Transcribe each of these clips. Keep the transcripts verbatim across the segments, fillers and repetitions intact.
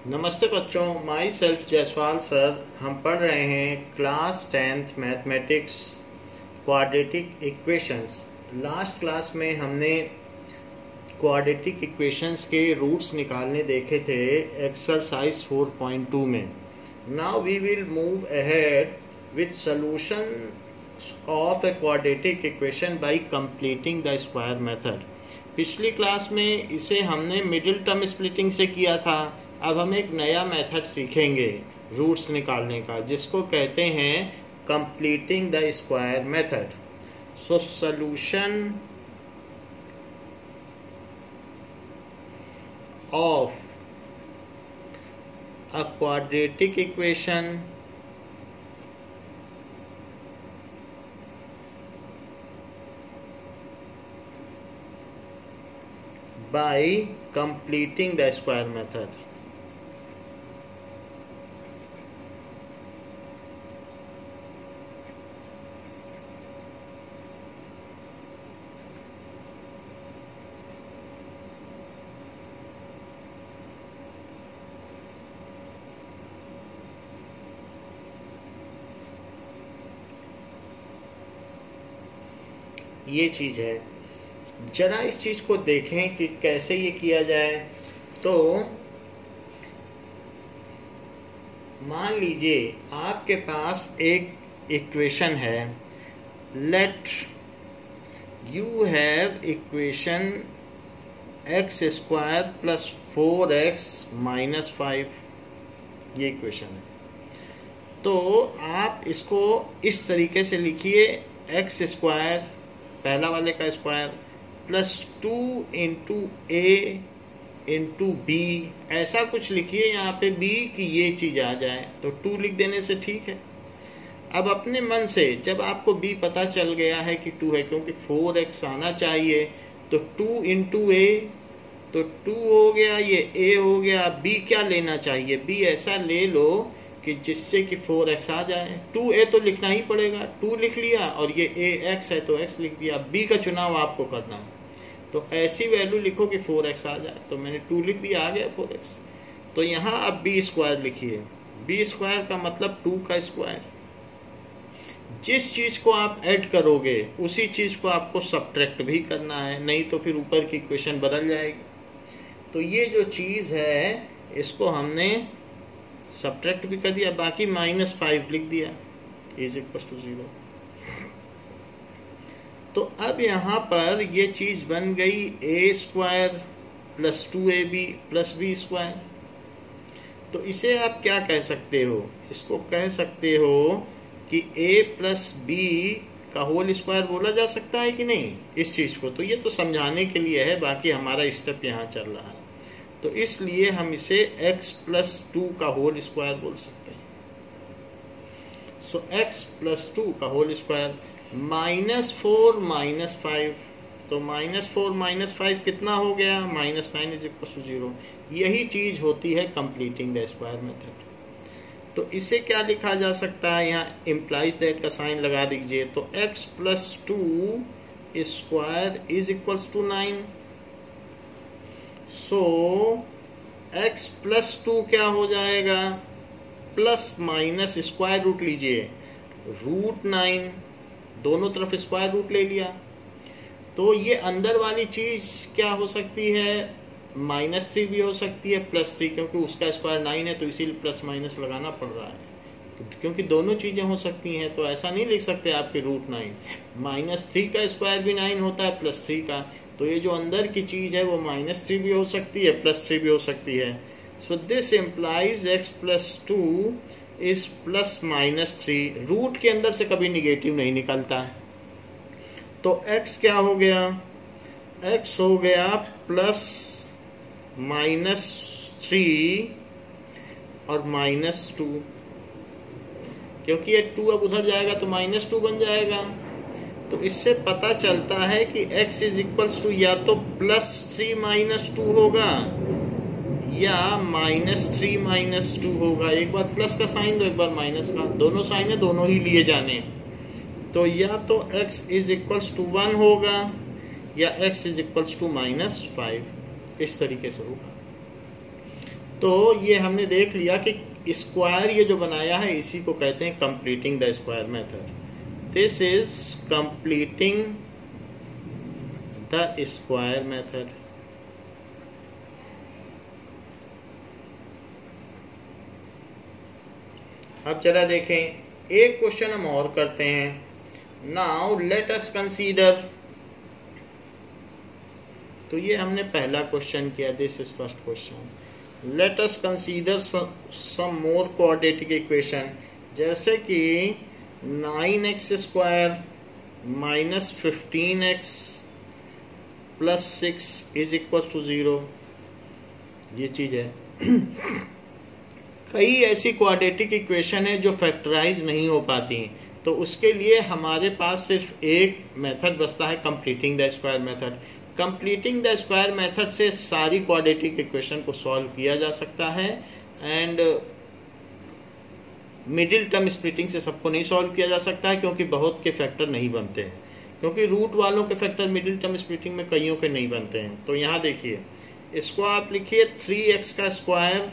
नमस्ते बच्चों, my self Jaiswal sir. हम पढ़ रहे हैं class tenth mathematics quadratic equations. Last class में हमने क्वाड्रेटिक इक्वेशंस के रूट्स निकालने देखे थे एक्सरसाइज फोर पॉइंट टू में। Now we will move ahead with solution of a quadratic equation by completing the square method. पिछली क्लास में इसे हमने मिडिल टर्म स्प्लिटिंग से किया था। अब हम एक नया मेथड सीखेंगे रूट्स निकालने का, जिसको कहते हैं completing the square method. So solution of a quadratic equation by completing the square method. ये चीज है, जरा इस चीज को देखें कि कैसे ये किया जाए। तो मान लीजिए आपके पास एक इक्वेशन है। Let you have equation x square plus four x minus five, ये इक्वेशन है। तो आप इसको इस तरीके से लिखिए, एक्स स्क्वायर पहला वाले का square plus two into a into b, ऐसा कुछ लिखिए यहाँ पे बी कि ये चीज आ जाए, तो टू लिख देने से ठीक है। अब अपने मन से जब आपको बी पता चल गया है कि टू है, क्योंकि फोर एक्स आना चाहिए, तो टू इंटू ए, तो टू हो गया, ये ए हो गया। बी क्या लेना चाहिए? बी ऐसा ले लो कि जिससे कि फोर एक्स आ जाए। टू ए तो लिखना ही पड़ेगा, टू लिख लिया, और ये ए एक्स है तो एक्स लिख दिया। बी का चुनाव आपको करना है, तो ऐसी वैल्यू लिखो कि फोर एक्स आ जाए। तो मैंने टू लिख दिया, आ गया फोर एक्स। तो यहाँ अब बी स्क्वायर लिखिए। बी स्क्वायर का मतलब टू का स्क्वायर। जिस चीज को आप ऐड करोगे उसी चीज को आपको सब्ट्रैक्ट भी करना है, नहीं तो फिर ऊपर की इक्वेशन बदल जाएगी। तो ये जो चीज है इसको हमने सब्ट्रैक्ट भी कर दिया, बाकी माइनस फाइव लिख दिया इज इक्वल टू जीरो। तो अब यहाँ पर ये चीज बन गई a square plus two a b plus b square. तो इसे आप क्या कह सकते हो? इसको कह सकते हो कि ए प्लस बी का होल स्क्वायर बोला जा सकता है कि नहीं इस चीज को। तो ये तो समझाने के लिए है, बाकी हमारा स्टेप यहाँ चल रहा है। तो इसलिए हम इसे x प्लस टू का होल स्क्वायर बोल सकते हैं। सो x प्लस टू का whole square minus four minus five, तो माइनस फोर माइनस फाइव कितना हो गया? Minus nine is equal to zero. यही चीज होती है कंप्लीटिंग द स्क्वायर मेथड। तो इसे क्या लिखा जा सकता है? यहाँ इम्प्लाइज दैट का साइन लगा दीजिए। तो x plus two square is equal to nine. So x plus two क्या हो जाएगा? प्लस माइनस स्क्वायर रूट लीजिए, रूट नाइन, दोनों तरफ स्क्वायर रूट ले लिया। तो ये अंदर वाली चीज क्या हो सकती है? माइनस थ्री भी हो सकती है, प्लस थ्री, क्योंकि उसका स्क्वायर नाइन है तो इसीलिए प्लस माइनस लगाना पड़ रहा है, क्योंकि दोनों चीजें हो सकती हैं। तो ऐसा नहीं लिख सकते आपके रूट नाइन, माइनस थ्री का स्क्वायर भी नाइन होता है प्लस थ्री का। तो ये जो अंदर की चीज है वो माइनस थ्री भी हो सकती है, प्लस थ्री भी हो सकती है। So this implies x plus two is plus minus three. Root के अंदर से कभी निगेटिव नहीं निकलता है। तो x क्या हो गया? x हो गया प्लस माइनस थ्री और माइनस टू, क्योंकि ये टू अब उधर जाएगा तो माइनस टू बन जाएगा। तो इससे पता चलता है कि x इज इक्वल्स टू या तो प्लस थ्री माइनस टू होगा या माइनस थ्री माइनस टू होगा। एक बार प्लस का साइन दो, एक बार माइनस का, दोनों साइन है, दोनों ही लिए जाने। तो या तो x is equals to one होगा या x is equals to minus five, इस तरीके से होगा। तो ये हमने देख लिया कि स्क्वायर ये जो बनाया है इसी को कहते हैं completing the square method. This is completing the square method. अब जरा देखें, एक क्वेश्चन हम और करते हैं। नाउ लेट अस कंसीडर, तो ये हमने पहला क्वेश्चन किया, this is first question. Let us consider some more quadratic equation, जैसे कि nine x square minus fifteen x plus six is equal to zero. ये चीज है। कई ऐसी क्वाड्रेटिक इक्वेशन है जो फैक्टराइज नहीं हो पाती, तो उसके लिए हमारे पास सिर्फ एक मेथड बचता है, completing the square method. Completing the square method से सारी क्वाड्रेटिक इक्वेशन को सॉल्व किया जा सकता है, एंड मिडिल टर्म स्प्लिटिंग से सबको नहीं सॉल्व किया जा सकता है, क्योंकि बहुत के फैक्टर नहीं बनते हैं, क्योंकि रूट वालों के फैक्टर मिडिल टर्म स्प्लिटिंग में कईयों के नहीं बनते हैं। तो यहाँ देखिए, इसको आप लिखिए थ्री एक्स का स्क्वायर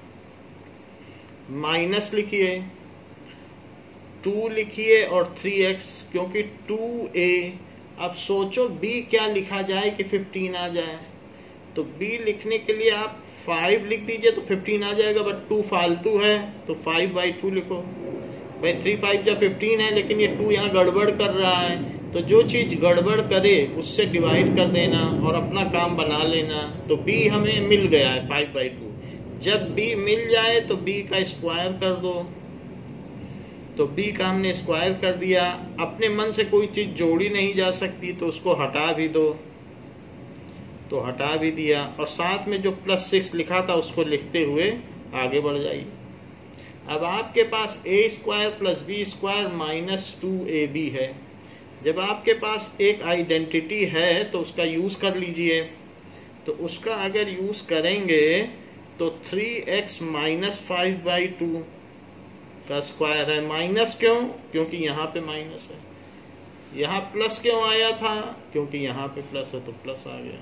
माइनस लिखिए टू लिखिए और थ्री एक्स, क्योंकि टू ए। अब सोचो बी क्या लिखा जाए कि फिफ्टीन आ जाए, तो बी लिखने के लिए आप फाइव लिख दीजिए तो फिफ्टीन आ जाएगा, बट टू फालतू है तो फाइव बाई टू लिखो। भाई थ्री फाइव या फिफ्टीन है, लेकिन ये टू यहाँ गड़बड़ कर रहा है, तो जो चीज गड़बड़ करे उससे डिवाइड कर देना और अपना काम बना लेना। तो बी हमें मिल गया है फाइव बाई टू। जब b मिल जाए तो b का स्क्वायर कर दो, तो b का हमने स्क्वायर कर दिया। अपने मन से कोई चीज जोड़ी नहीं जा सकती तो उसको हटा भी दो, तो हटा भी दिया, और साथ में जो प्लस सिक्स लिखा था उसको लिखते हुए आगे बढ़ जाइए। अब आपके पास a square plus b square minus two a b है। जब आपके पास एक आइडेंटिटी है तो उसका यूज कर लीजिए। तो उसका अगर यूज करेंगे तो three x minus five by two का स्क्वायर है। माइनस क्यों? क्योंकि यहाँ पे माइनस है। यहाँ प्लस क्यों आया था? क्योंकि यहाँ पे प्लस है तो प्लस आ गया।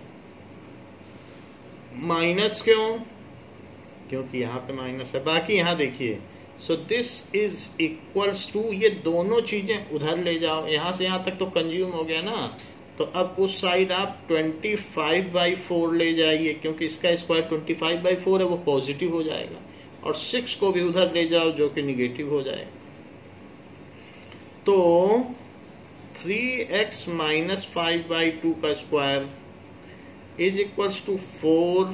माइनस क्यों? क्योंकि यहाँ पे माइनस है। बाकी यहाँ देखिए, so this is equals to, ये दोनों चीजें उधर ले जाओ, यहाँ से यहाँ तक तो कंज्यूम हो गया ना, तो अब उस साइड आप ट्वेंटी फाइव बाई फोर ले जाइए, क्योंकि इसका square twenty five by four है, वो पॉजिटिव हो जाएगा, और सिक्स को भी उधर ले जाओ जो कि निगेटिव हो जाएगा। तो three x minus five by two का square is equals to four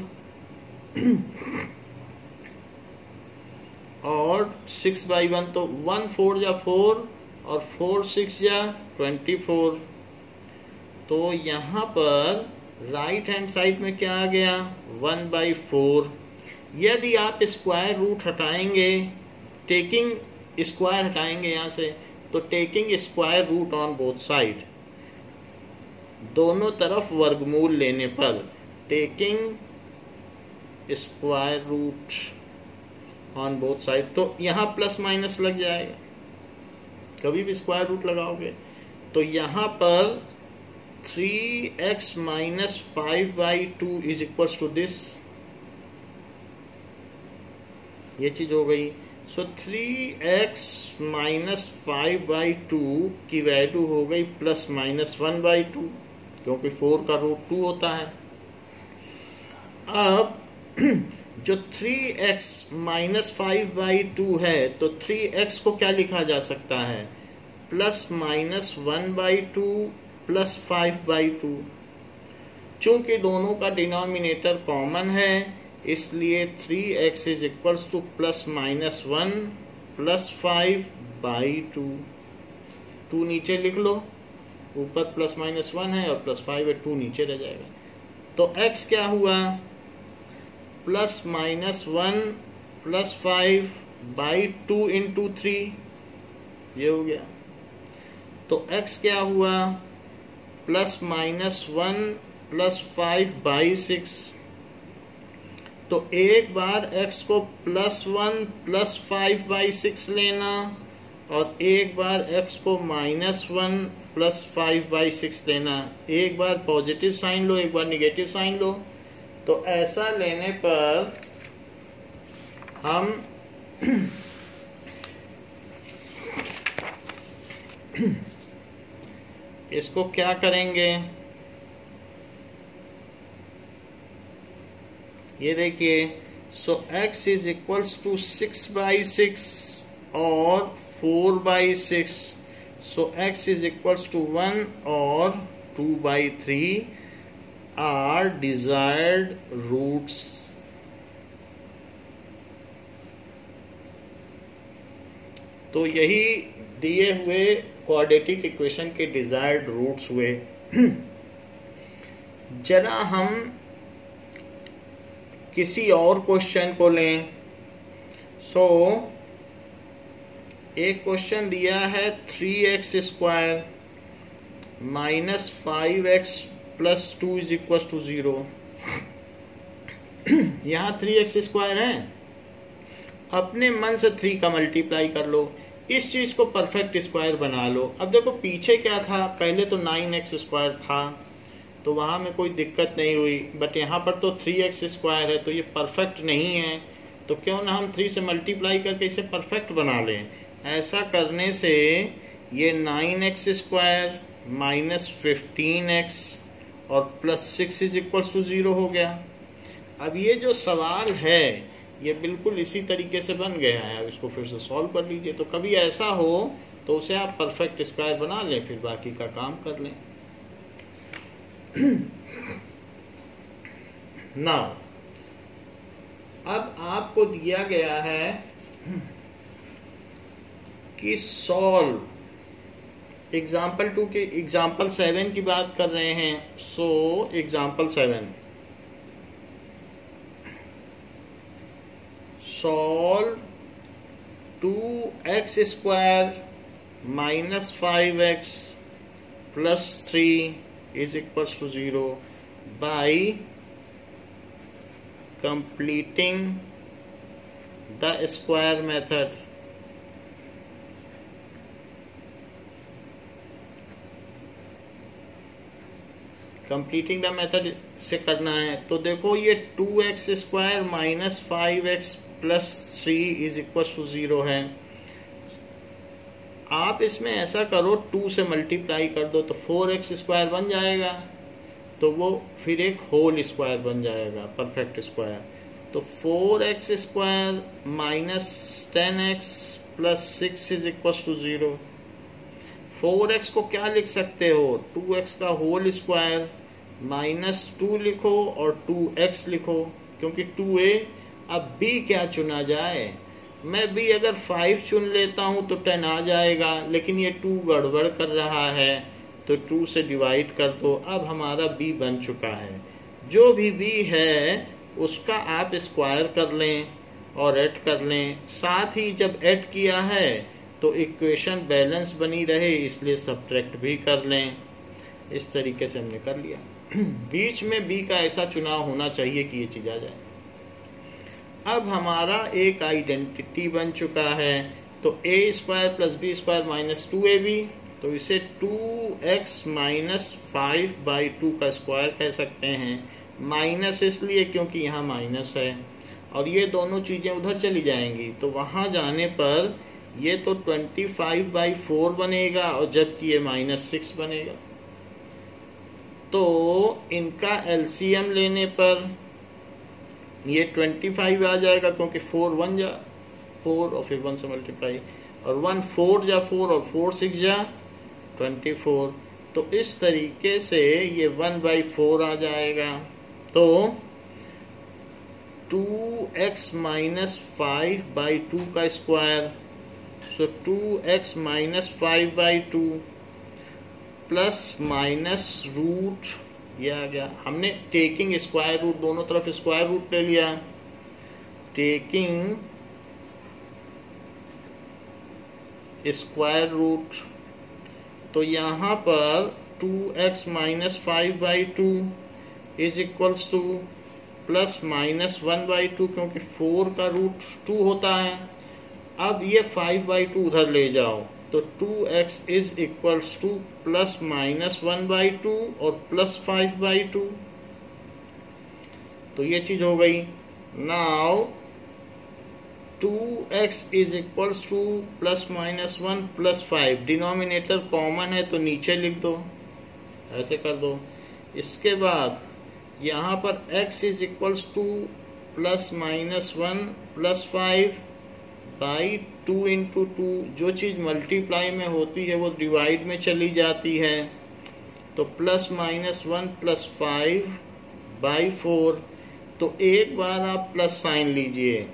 और सिक्स बाई वन, तो वन फोर या फोर और फोर सिक्स या ट्वेंटी फोर। तो यहाँ पर राइट हैंड साइड में क्या आ गया? One by four. यदि आप स्क्वायर रूट हटाएंगे, टेकिंग स्क्वायर हटाएंगे यहाँ से, तो taking square root on both side, दोनों तरफ वर्गमूल लेने पर, taking square root on both side, तो यहाँ प्लस माइनस लग जाएगा। कभी भी स्क्वायर रूट लगाओगे तो यहाँ पर three x minus five by two is equal to this, ये चीज हो गई। So three x minus five by two की वैल्यू हो गई plus minus one by two, क्योंकि फोर का रूट टू होता है। अब जो three x minus five by two है, तो थ्री एक्स को क्या लिखा जा सकता है? Plus minus one by two plus five by two. चूंकि दोनों का डिनोमिनेटर कॉमन है, इसलिए three x is equals to plus minus one plus five by two. Two नीचे लिख लो, ऊपर प्लस माइनस वन है और प्लस फाइव है, टू नीचे रह जाएगा। तो x क्या हुआ? Plus minus one plus five by two into three, ये हो गया। तो x क्या हुआ? Plus minus one plus five by six. तो एक बार x को plus one plus five by six लेना, और एक बार x को minus one plus five by six लेना। एक बार पॉजिटिव साइन लो, एक बार निगेटिव साइन लो। तो ऐसा लेने पर हम इसको क्या करेंगे, ये देखिए, so x is equals to six by six और four by six, so x is equals to one और two by three are desired roots. तो यही दिए हुए क्वाड्रेटिक इक्वेशन के डिजायर्ड रूट्स हुए। जरा हम किसी और क्वेश्चन को लें। सो so, एक क्वेश्चन दिया है three x square minus five x plus two is equal to zero. यहां थ्री एक्स स्क्वायर है, अपने मन से थ्री का मल्टीप्लाई कर लो, इस चीज को परफेक्ट स्क्वायर बना लो। अब देखो पीछे क्या था, पहले तो नाइन एक्स स्क्वायर था तो वहां में कोई दिक्कत नहीं हुई, बट यहाँ पर तो थ्री एक्स स्क्वायर है तो ये परफेक्ट नहीं है, तो क्यों ना हम थ्री से मल्टीप्लाई करके इसे परफेक्ट बना लें। ऐसा करने से ये nine x square minus fifteen x और plus six is equal to zero हो गया। अब ये जो सवाल है ये बिल्कुल इसी तरीके से बन गया है। अब इसको फिर से सॉल्व कर लीजिए। तो कभी ऐसा हो तो उसे आप परफेक्ट स्क्वायर बना लें, फिर बाकी का काम कर लें। नाउ अब आपको दिया गया है कि सॉल्व एग्जाम्पल टू के एग्जाम्पल सेवन की बात कर रहे हैं। So example seven, solve two x square minus five x plus three is equals to zero by completing the square method। Completing the method से करना है। तो देखो ये two x square minus five x plus three is equal to zero है। आप इसमें ऐसा करो, टू से मल्टीप्लाई कर दो तो फोर एक्स स्क्वायर बन जाएगा, तो वो फिर एक होल स्क्वायर बन जाएगा, परफेक्ट स्क्वायर। तो four x square minus ten x plus six is equal to zero. Four x को क्या लिख सकते हो, टू एक्स का होल स्क्वायर माइनस टू लिखो और टू एक्स लिखो, क्योंकि टू ए। अब बी क्या चुना जाए, मैं भी अगर फाइव चुन लेता हूं तो टेन आ जाएगा, लेकिन ये टू गड़बड़ कर रहा है तो टू से डिवाइड कर दो। अब हमारा बी बन चुका है। जो भी बी है उसका आप स्क्वायर कर लें और ऐड कर लें। साथ ही जब ऐड किया है तो इक्वेशन बैलेंस बनी रहे, इसलिए सब्ट्रैक्ट भी कर लें। इस तरीके से हमने कर लिया। बीच में बी का ऐसा चुनाव होना चाहिए कि ये चीज आ जाए। अब हमारा एक आइडेंटिटी बन चुका है। तो a square plus b square minus two a b, तो इसे two x minus five by two का स्क्वायर कह सकते हैं। माइनस इसलिए क्योंकि यहाँ माइनस है और ये दोनों चीजें उधर चली जाएंगी, तो वहां जाने पर ये तो ट्वेंटी फाइव बाई फोर बनेगा और जबकि ये माइनस सिक्स बनेगा। तो इनका एलसीएम लेने पर ये ट्वेंटी फाइव आ जाएगा, क्योंकि फोर वन जा फोर और फिर वन से मल्टीप्लाई, और वन फोर जा फोर और फोर सिक्स जा ट्वेंटी फोर। तो इस तरीके से ये वन बाई फोर आ जाएगा। तो two x minus five by two का square, so two x minus five by two plus minus root, ये आ गया। हमने टेकिंग स्क्वायर रूट, दोनों तरफ स्क्वायर रूट ले लिया। टेकिंग स्क्वायर रूट, तो यहाँ पर two x minus five by two is equals to plus minus one by two, क्योंकि फोर का रूट टू होता है। अब ये फाइव बाई टू उधर ले जाओ, तो two x is equals to plus minus one by two और प्लस फाइव बाई टू। तो ये चीज हो गई। Now two x is equals to plus minus one plus five, denominator common है तो नीचे लिख दो, ऐसे कर दो। इसके बाद यहाँ पर x is equals to plus minus one plus five by two into two, जो चीज़ मल्टीप्लाई में होती है वो डिवाइड में चली जाती है, तो plus minus one plus five by four. तो एक बार आप प्लस साइन लीजिए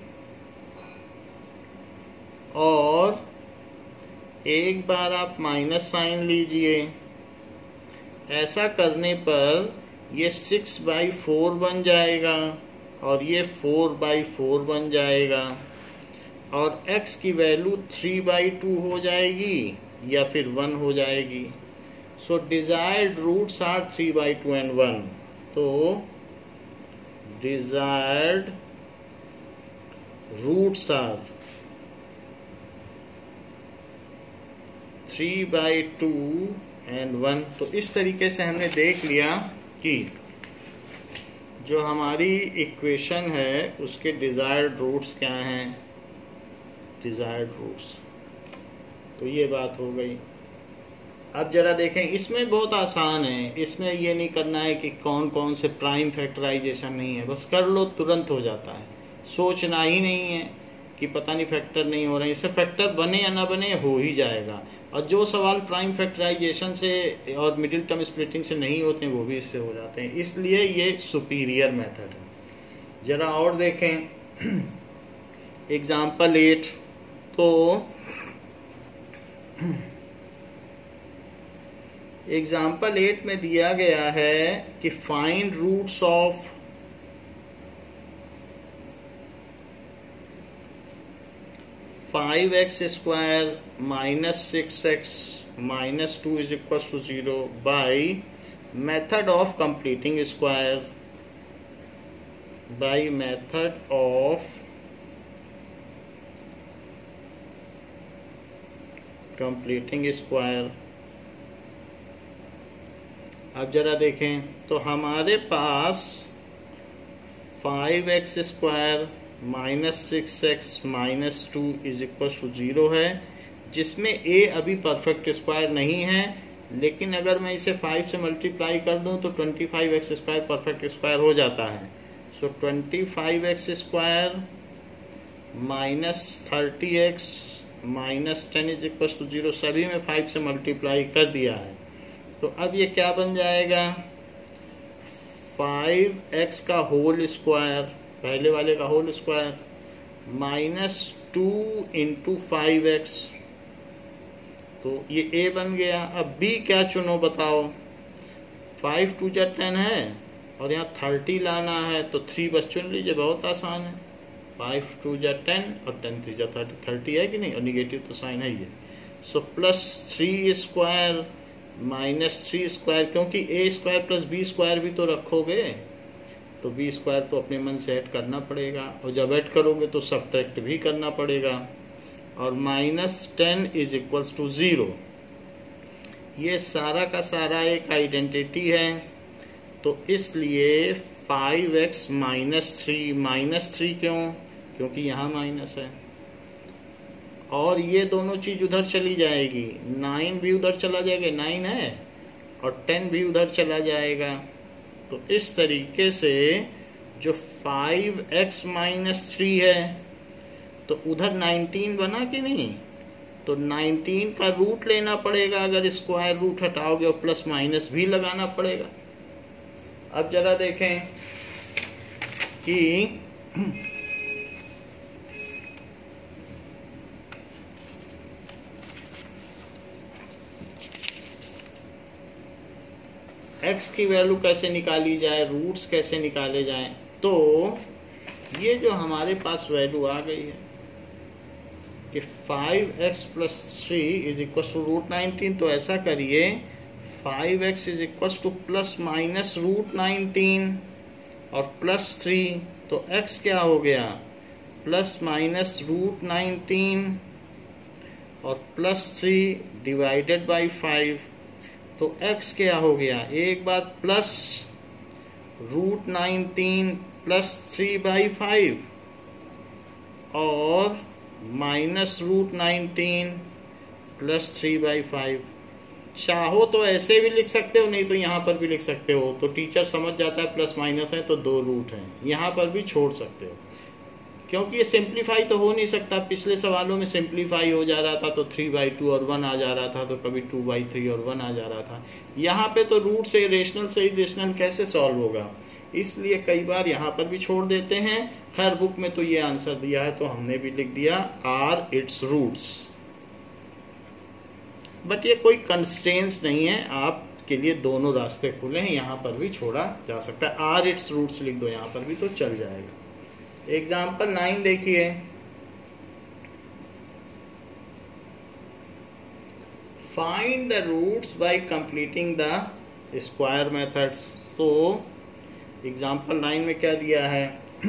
और एक बार आप माइनस साइन लीजिए। ऐसा करने पर ये सिक्स बाई फोर बन जाएगा और ये फोर बाई फोर बन जाएगा और x की वैल्यू थ्री बाई टू हो जाएगी या फिर वन हो जाएगी। So desired roots are three by two and one. तो desired roots are three by two and one. तो इस तरीके से हमने देख लिया कि जो हमारी इक्वेशन है उसके डिजायर्ड रूट्स क्या हैं, डिजायर्ड रूट्स। तो ये बात हो गई। अब जरा देखें, इसमें बहुत आसान है, इसमें ये नहीं करना है कि कौन कौन से प्राइम फैक्टराइजेशन नहीं है, बस कर लो तुरंत हो जाता है। सोचना ही नहीं है कि पता नहीं फैक्टर नहीं हो रहे हैं, इससे फैक्टर बने या ना बने हो ही जाएगा। और जो सवाल प्राइम फैक्टराइजेशन से और मिडिल टर्म स्प्लिटिंग से नहीं होते हैं वो भी इससे हो जाते हैं, इसलिए ये सुपीरियर मेथड है। जरा और देखें एग्जाम्पल एट। तो एग्जाम्पल एट में दिया गया है कि find roots of five x square minus six x minus two is equal to zero by method of completing square, by method of completing square. अब जरा देखें, तो हमारे पास five x square minus six x minus two is equal to zero है, जिसमें a अभी perfect square नहीं है, लेकिन अगर मैं इसे फाइव से मल्टीप्लाई कर दूं तो twenty five x square perfect square हो जाता है। So twenty five x square minus thirty x minus ten is equal to zero, सभी में फाइव से मल्टीप्लाई कर दिया है। तो अब ये क्या बन जाएगा, फाइव एक्स का होल स्क्वायर, पहले वाले का whole square, minus two into five x. तो ये a बन गया। अब b क्या चुनो बताओ, फाइव टू जा टेन है और यहाँ थर्टी लाना है, तो थ्री बस चुन लीजिए, बहुत आसान है। फाइव टू जा टेन और टेन थ्री जा थर्टी, थर्टी है कि नहीं, और निगेटिव तो साइन है ये। So plus three square minus three square, क्योंकि a square plus b square भी तो रखोगे, तो बी स्क्वायर तो अपने मन से ऐड करना पड़ेगा, और जब ऐड करोगे तो सब्ट्रैक्ट भी करना पड़ेगा। और minus ten is equals to zero. ये सारा का सारा एक आइडेंटिटी है, तो इसलिए five x minus three, minus three क्यों, क्योंकि यहाँ माइनस है, और ये दोनों चीज उधर चली जाएगी, नाइन भी उधर चला जाएगा, नाइन है, और टेन भी उधर चला जाएगा। तो इस तरीके से जो फाइव एक्स माइनस थ्री है, तो उधर नाइनटीन बना कि नहीं, तो नाइनटीन का रूट लेना पड़ेगा, अगर स्क्वायर रूट हटाओगे, और प्लस माइनस भी लगाना पड़ेगा। अब जरा देखें कि x की वैल्यू कैसे निकाली जाए, रूट्स कैसे निकाले जाएं। तो ये जो हमारे पास वैल्यू आ गई है कि five x plus three is equal to root nineteen, तो ऐसा करिए five x is equal to plus minus root nineteen और प्लस थ्री, तो x क्या हो गया, प्लस माइनस रूट नाइनटीन और plus three divided by five. तो x क्या हो गया, एक बार plus root nineteen plus three by five, और minus root nineteen plus three by five. चाहो तो ऐसे भी लिख सकते हो, नहीं तो यहाँ पर भी लिख सकते हो। तो टीचर समझ जाता है प्लस माइनस है तो दो रूट हैं, यहाँ पर भी छोड़ सकते हो, क्योंकि ये सिंप्लीफाई तो हो नहीं सकता। पिछले सवालों में सिंप्लीफाई हो जा रहा था तो थ्री बाई टू और वन आ जा रहा था, तो कभी टू बाई थ्री और वन आ जा रहा था। यहाँ पे तो रूट से रेशनल से इरेशनल कैसे सॉल्व होगा, इसलिए कई बार यहाँ पर भी छोड़ देते हैं। खैर बुक में तो ये आंसर दिया है तो हमने भी लिख दिया आर इट्स रूट्स। बट ये कोई कंस्ट्रेंट्स नहीं है, आपके लिए दोनों रास्ते खुले हैं, यहाँ पर भी छोड़ा जा सकता है। आर इट्स रूट्स लिख दो यहाँ पर भी तो चल जाएगा। एग्जाम्पल नाइन देखिए, find the roots by completing the square methods. तो एग्जाम्पल नाइन में क्या दिया है,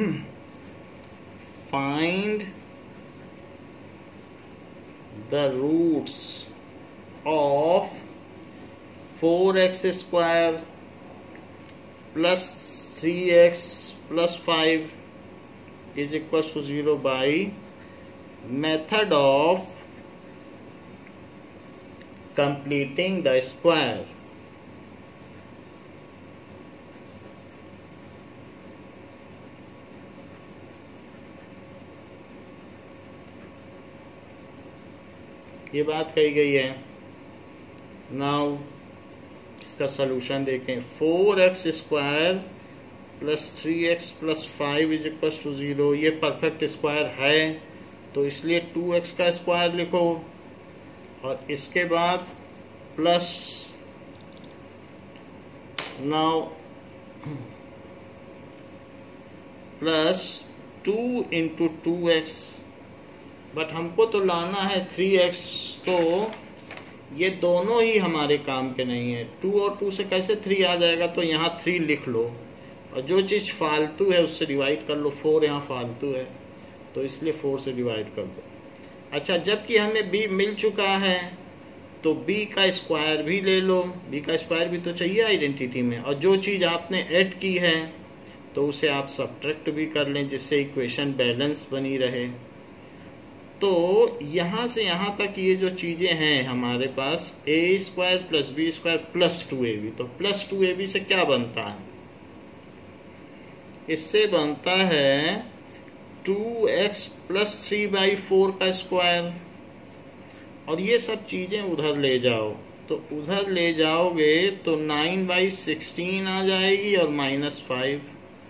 find the roots of four x square plus three x plus five is equals to zero by method of completing the square। ये बात कही गई है। नाउ इसका सलूशन देखें, four x square plus three x plus five is equal to zero. ये perfect square है तो इसलिए टू एक्स का स्क्वायर लिखो और इसके बाद plus, now plus two into two x, but हमको तो लाना है थ्री एक्स, तो ये दोनों ही हमारे काम के नहीं है। टू और टू से कैसे थ्री आ जाएगा, तो यहाँ थ्री लिख लो और जो चीज़ फालतू है उससे डिवाइड कर लो। फोर यहाँ फालतू है तो इसलिए फोर से डिवाइड कर दो। अच्छा, जबकि हमें बी मिल चुका है तो बी का स्क्वायर भी ले लो, बी का स्क्वायर भी तो चाहिए आइडेंटिटी में। और जो चीज़ आपने ऐड की है तो उसे आप सब्ट्रैक्ट भी कर लें जिससे इक्वेशन बैलेंस बनी रहे। तो यहाँ से यहाँ तक ये जो चीज़ें हैं हमारे पास, a square plus b square plus two a b, तो प्लस टू ए बी से क्या बनता है, इससे बनता है two x plus three by four का स्क्वायर। और ये सब चीज़ें उधर ले जाओ, तो उधर ले जाओगे तो नाइन बाई सिक्सटीन आ जाएगी और माइनस फाइव।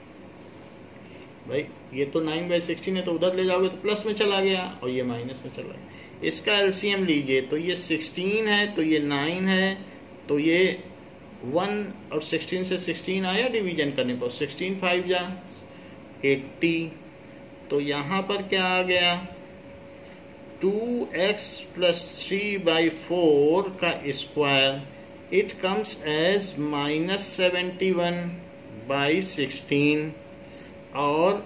भाई ये तो नाइन बाई सिक्सटीन है तो उधर ले जाओगे तो प्लस में चला गया और ये माइनस में चला गया। इसका एलसीएम लीजिए तो ये सिक्सटीन है तो ये नाइन है, तो ये वन और सिक्सटीन से सिक्सटीन आया डिवीजन करने पर, सिक्सटीन फाइव जा एट्टी। तो यहाँ पर क्या आ गया, two x plus three by four का square, it comes as minus seventy one by sixteen. और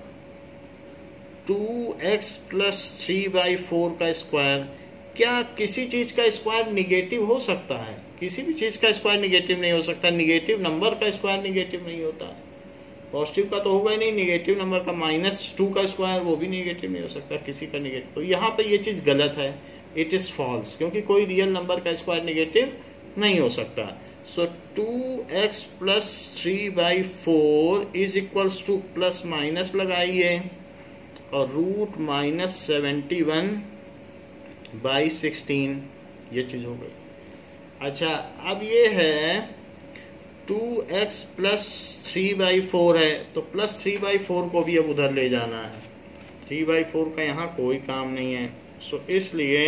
two x plus three by four का स्क्वायर, क्या किसी चीज़ का स्क्वायर निगेटिव हो सकता है? किसी भी चीज़ का स्क्वायर निगेटिव नहीं हो सकता। निगेटिव नंबर का स्क्वायर निगेटिव नहीं होता है, पॉजिटिव का तो होगा ही नहीं। निगेटिव नंबर का माइनस टू का स्क्वायर वो भी निगेटिव नहीं हो सकता, किसी का निगेटिव। तो यहाँ पे ये चीज़ गलत है, इट इज़ फॉल्स, क्योंकि कोई रियल नंबर का स्क्वायर निगेटिव नहीं हो सकता। So two x plus three by four is equals to plus minus लगाइए और root minus seventy one by sixteen, ये चीज़ हो गई। अच्छा, अब ये है two x plus three by four है तो प्लस थ्री बाई फोर को भी अब उधर ले जाना है। थ्री बाई फोर का यहाँ कोई काम नहीं है, सो इसलिए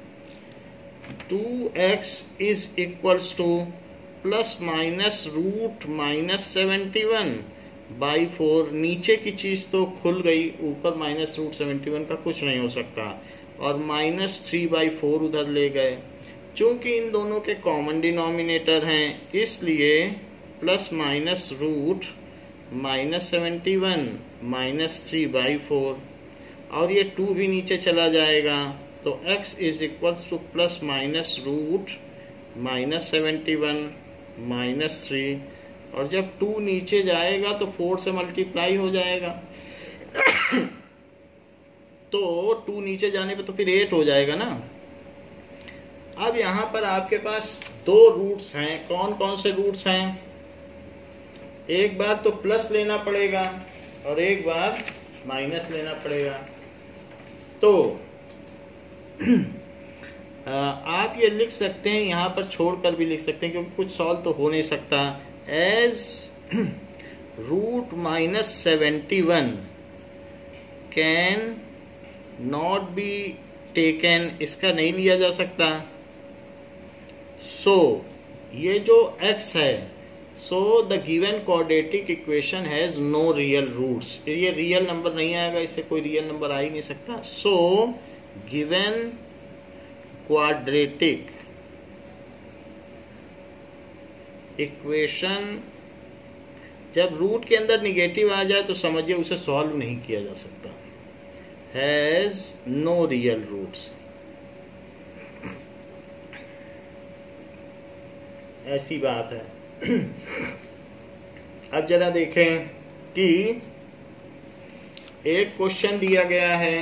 two x is equals to plus minus root minus seventy one by four. नीचे की चीज़ तो खुल गई, ऊपर माइनस रूट सेवेंटी वन का कुछ नहीं हो सकता। और माइनस थ्री बाई फोर उधर ले गए, चूँकि इन दोनों के कॉमन डिनोमिनेटर हैं इसलिए plus minus root minus seventy one minus three by four, और ये टू भी नीचे चला जाएगा तो x is equals to plus minus root minus seventy one minus three, और जब टू नीचे जाएगा तो फोर से मल्टीप्लाई हो जाएगा तो टू नीचे जाने पे तो फिर एट हो जाएगा ना। अब यहाँ पर आपके पास दो रूट्स हैं। कौन कौन से रूट्स हैं? एक बार तो प्लस लेना पड़ेगा और एक बार माइनस लेना पड़ेगा। तो आप ये लिख सकते हैं, यहाँ पर छोड़कर भी लिख सकते हैं क्योंकि कुछ सॉल्व तो हो नहीं सकता। As root minus seventy one can not be taken, इसका नहीं लिया जा सकता। सो so, ये जो x है, so the given quadratic equation has no real roots. ये रियल नंबर नहीं आएगा, इससे कोई रियल नंबर आ ही नहीं सकता। सो गिवन क्वाड्रेटिक इक्वेशन जब रूट के अंदर निगेटिव आ जाए तो समझिए उसे सॉल्व नहीं किया जा सकता। हैज नो रियल रूट्स, ऐसी बात है। अब जरा देखें कि एक क्वेश्चन दिया गया है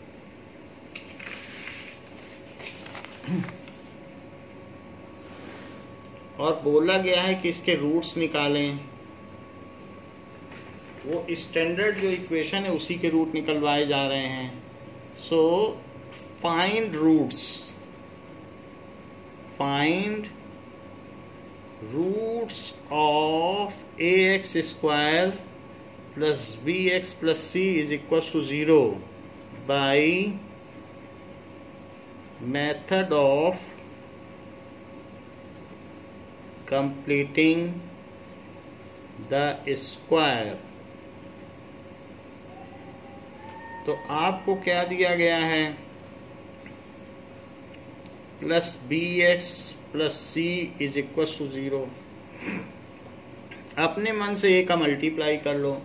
और बोला गया है कि इसके रूट्स निकालें। वो स्टैंडर्ड जो इक्वेशन है उसी के रूट निकलवाए जा रहे हैं। So find roots, find roots of a x square plus b x plus c is equal to zero by method of completing the square. तो आपको क्या दिया गया है? Plus b x plus c is equal to zero. अपने मन से a का मल्टीप्लाई कर लो।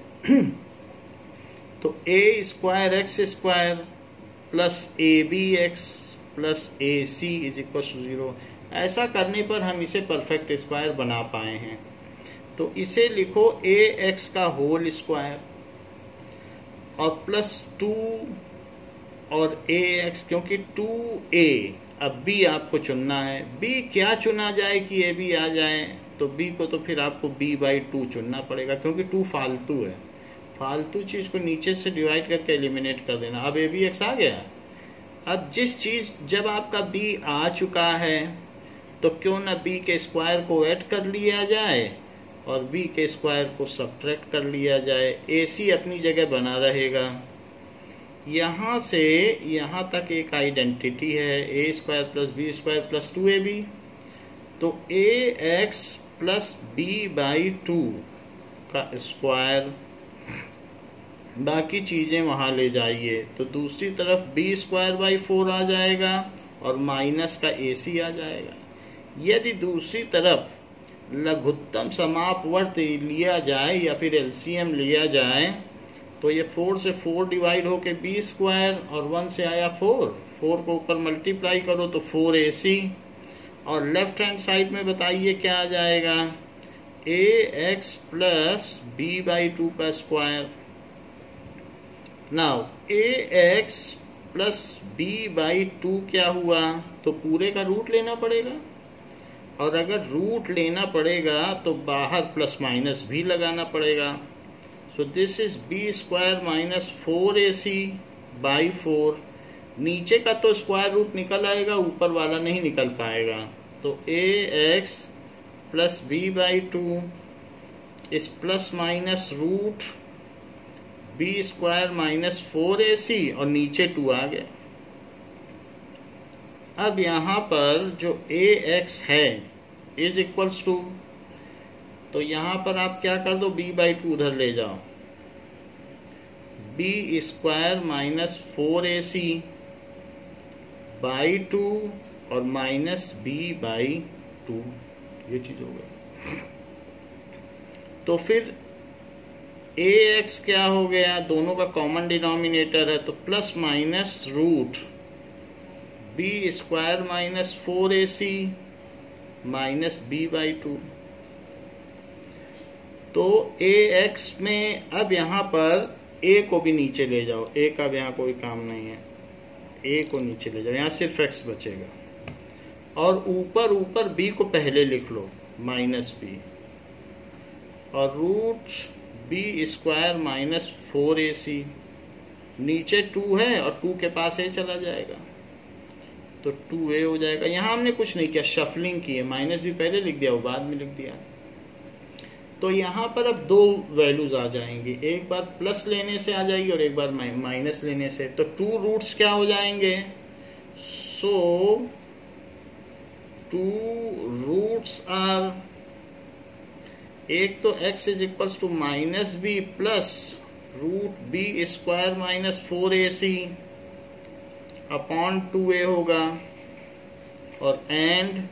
तो a square x square plus a b x plus a c is equal to zero. ऐसा करने पर हम इसे परफेक्ट स्क्वायर बना पाए हैं। तो इसे लिखो ए एक्स का होल स्क्वायर और प्लस टू और ए एक्स, क्योंकि टू ए। अब बी आपको चुनना है। बी क्या चुना जाए कि ए बी आ जाए? तो बी को तो फिर आपको बी बाई टू चुनना पड़ेगा क्योंकि टू फालतू है। फालतू चीज़ को नीचे से डिवाइड करके एलिमिनेट कर देना। अब ए बी एक्स आ गया। अब जिस चीज़ जब आपका बी आ चुका है तो क्यों ना बी के स्क्वायर को ऐड कर लिया जाए और बी के स्क्वायर को सब्ट्रैक्ट कर लिया जाए। ए सी अपनी जगह बना रहेगा। यहाँ से यहाँ तक एक आइडेंटिटी है, a square plus b square plus two a b. तो a x plus b by two का स्क्वायर, बाकी चीज़ें वहाँ ले जाइए तो दूसरी तरफ बी स्क्वायर बाई फोर आ जाएगा और माइनस का ए सी आ जाएगा। यदि दूसरी तरफ लघुत्तम समापवर्त लिया जाए या फिर एलसीएम लिया जाए तो ये फोर से फोर डिवाइड होके बी स्क्वायर और वन से आया फोर। फोर को ऊपर मल्टीप्लाई करो तो फोर ए सी और लेफ्ट हैंड साइड में बताइए क्या आ जाएगा? A x plus b by two का square. Now a x plus b by two क्या हुआ? तो पूरे का रूट लेना पड़ेगा और अगर रूट लेना पड़ेगा तो बाहर प्लस माइनस भी लगाना पड़ेगा। So this is b square minus four a c by four. नीचे का तो स्क्वायर रूट निकल आएगा, ऊपर वाला नहीं निकल पाएगा। तो a x plus b by two is plus minus root b square minus four a c और नीचे टू आ गया। अब यहाँ पर जो ए एक्स है इज इक्वल्स टू, तो यहाँ पर आप क्या कर दो? बी बाई टू उधर ले जाओ। B square minus four a c by two और माइनस बी बाई टू, ये चीज हो गई। तो फिर ए एक्स क्या हो गया? दोनों का कॉमन डिनोमिनेटर है तो plus minus root b square minus four a c minus b by two. तो ए एक्स में अब यहाँ पर ए को भी नीचे ले जाओ, ए का अब यहाँ कोई काम नहीं है, ए को नीचे ले जाओ, यहाँ सिर्फ एक्स बचेगा। और ऊपर ऊपर बी को पहले लिख लो, माइनस बी, और root b square minus four a c, नीचे टू है और टू के पास ए चला जाएगा तो टू ए हो जाएगा। यहाँ हमने कुछ नहीं किया, शफलिंग की है, माइनस भी पहले लिख दिया वो बाद में लिख दिया। तो यहाँ पर अब दो वैल्यूज आ जाएंगी, एक बार प्लस लेने से आ जाएगी और एक बार माइनस लेने से। तो टू रूट्स क्या हो जाएंगे, सो टू रूट्स आर, एक तो x is equals to minus b plus root b square minus four a c upon two a होगा, और and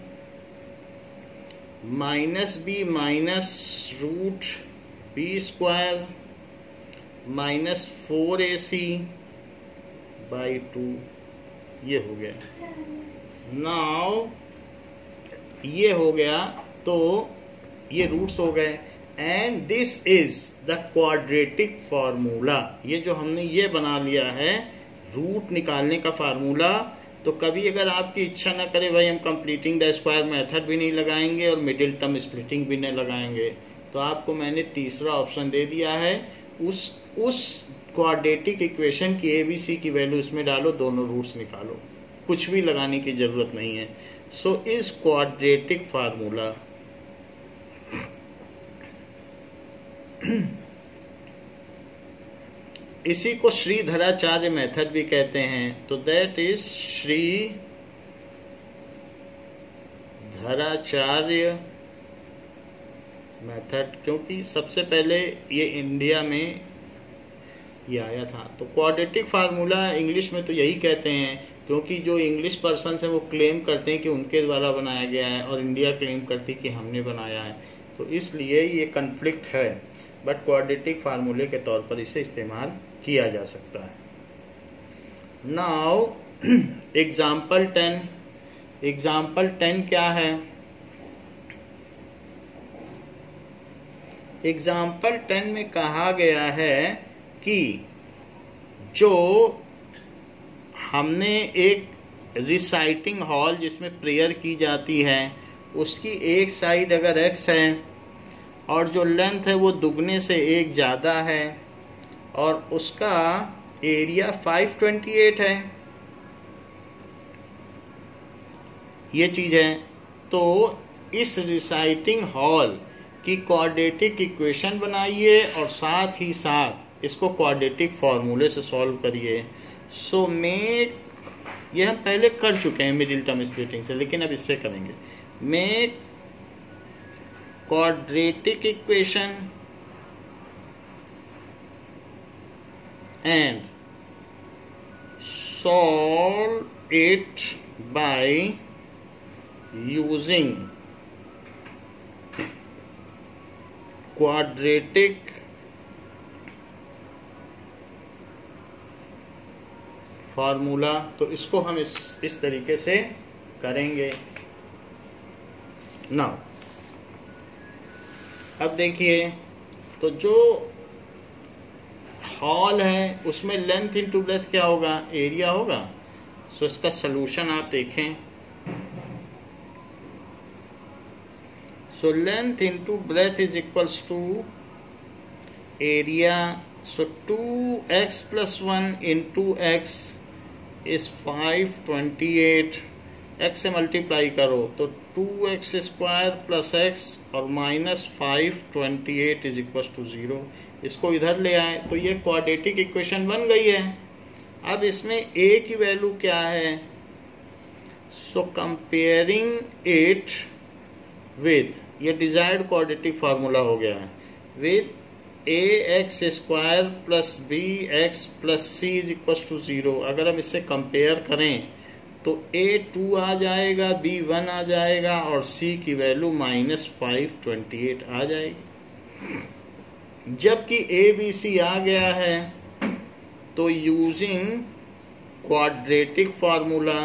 minus b minus root b square minus four a c by two, ये हो गया। Now ये हो गया, तो ये रूट्स हो गए, and this is the quadratic formula. ये जो हमने ये बना लिया है रूट निकालने का फार्मूला। तो कभी अगर आपकी इच्छा ना करे भाई हम कंप्लीटिंग द स्क्वायर मेथड भी नहीं लगाएंगे और मिडिल टर्म स्प्लिटिंग भी नहीं लगाएंगे, तो आपको मैंने तीसरा ऑप्शन दे दिया है, उस उस क्वाड्रेटिक इक्वेशन की ए बी सी की वैल्यू इसमें डालो, दोनों रूट्स निकालो, कुछ भी लगाने की जरूरत नहीं है। सो इज क्वाड्रेटिक फार्मूला इसी को श्रीधराचार्य मेथड भी कहते हैं। तो that is Shridharacharya method, क्योंकि सबसे पहले ये इंडिया में ये आया था। तो क्वाड्रेटिक फार्मूला इंग्लिश में तो यही कहते हैं, क्योंकि जो इंग्लिश पर्सन है वो क्लेम करते हैं कि उनके द्वारा बनाया गया है और इंडिया क्लेम करती है कि हमने बनाया है, तो इसलिए ये कन्फ्लिक्ट है। बट क्वाड्रेटिक फार्मूले के तौर पर इसे इस्तेमाल किया जा सकता है। Now example ten, example ten क्या है, एग्जाम्पल टेन में कहा गया है कि जो हमने एक रिसाइटिंग हॉल जिसमें प्रेयर की जाती है उसकी एक साइड अगर एक्स है और जो लेंथ है वो दुगने से एक ज़्यादा है और उसका एरिया फाइव ट्वेंटी एट है, ये चीज़ है, तो इस रिसाइटिंग हॉल की क्वाड्रेटिक इक्वेशन बनाइए और साथ ही साथ इसको क्वाड्रेटिक फॉर्मूले से सॉल्व करिए। सो मेक, ये हम पहले कर चुके हैं मिडिल टर्म स्प्लिटिंग से, लेकिन अब इससे करेंगे। Make quadratic equation and solve it by using quadratic formula. तो इसको हम इस इस तरीके से करेंगे। नाउ अब देखिए, तो जो हॉल है उसमें लेंथ इनटू ब्रेथ क्या होगा, एरिया होगा। सो इसका सलूशन आप देखें, so length into breadth is equals to area. So two x plus one into x is five twenty eight, x से मल्टीप्लाई करो तो two x square plus x और minus five twenty eight is equal to zero. इसको इधर ले आए तो ये क्वाड्रेटिक इक्वेशन बन गई है। अब इसमें a की वैल्यू क्या है, सो कंपेयरिंग इट विद, ये डिजायर्ड क्वाड्रेटिक फार्मूला हो गया है, with a x square plus b x plus c is equal to zero. अगर हम इससे कंपेयर करें तो a टू आ जाएगा, b वन आ जाएगा और c की value minus five twenty eight आ जाएगी। जबकि a b c आ गया है तो यूजिंग क्वाड्रेटिक फार्मूला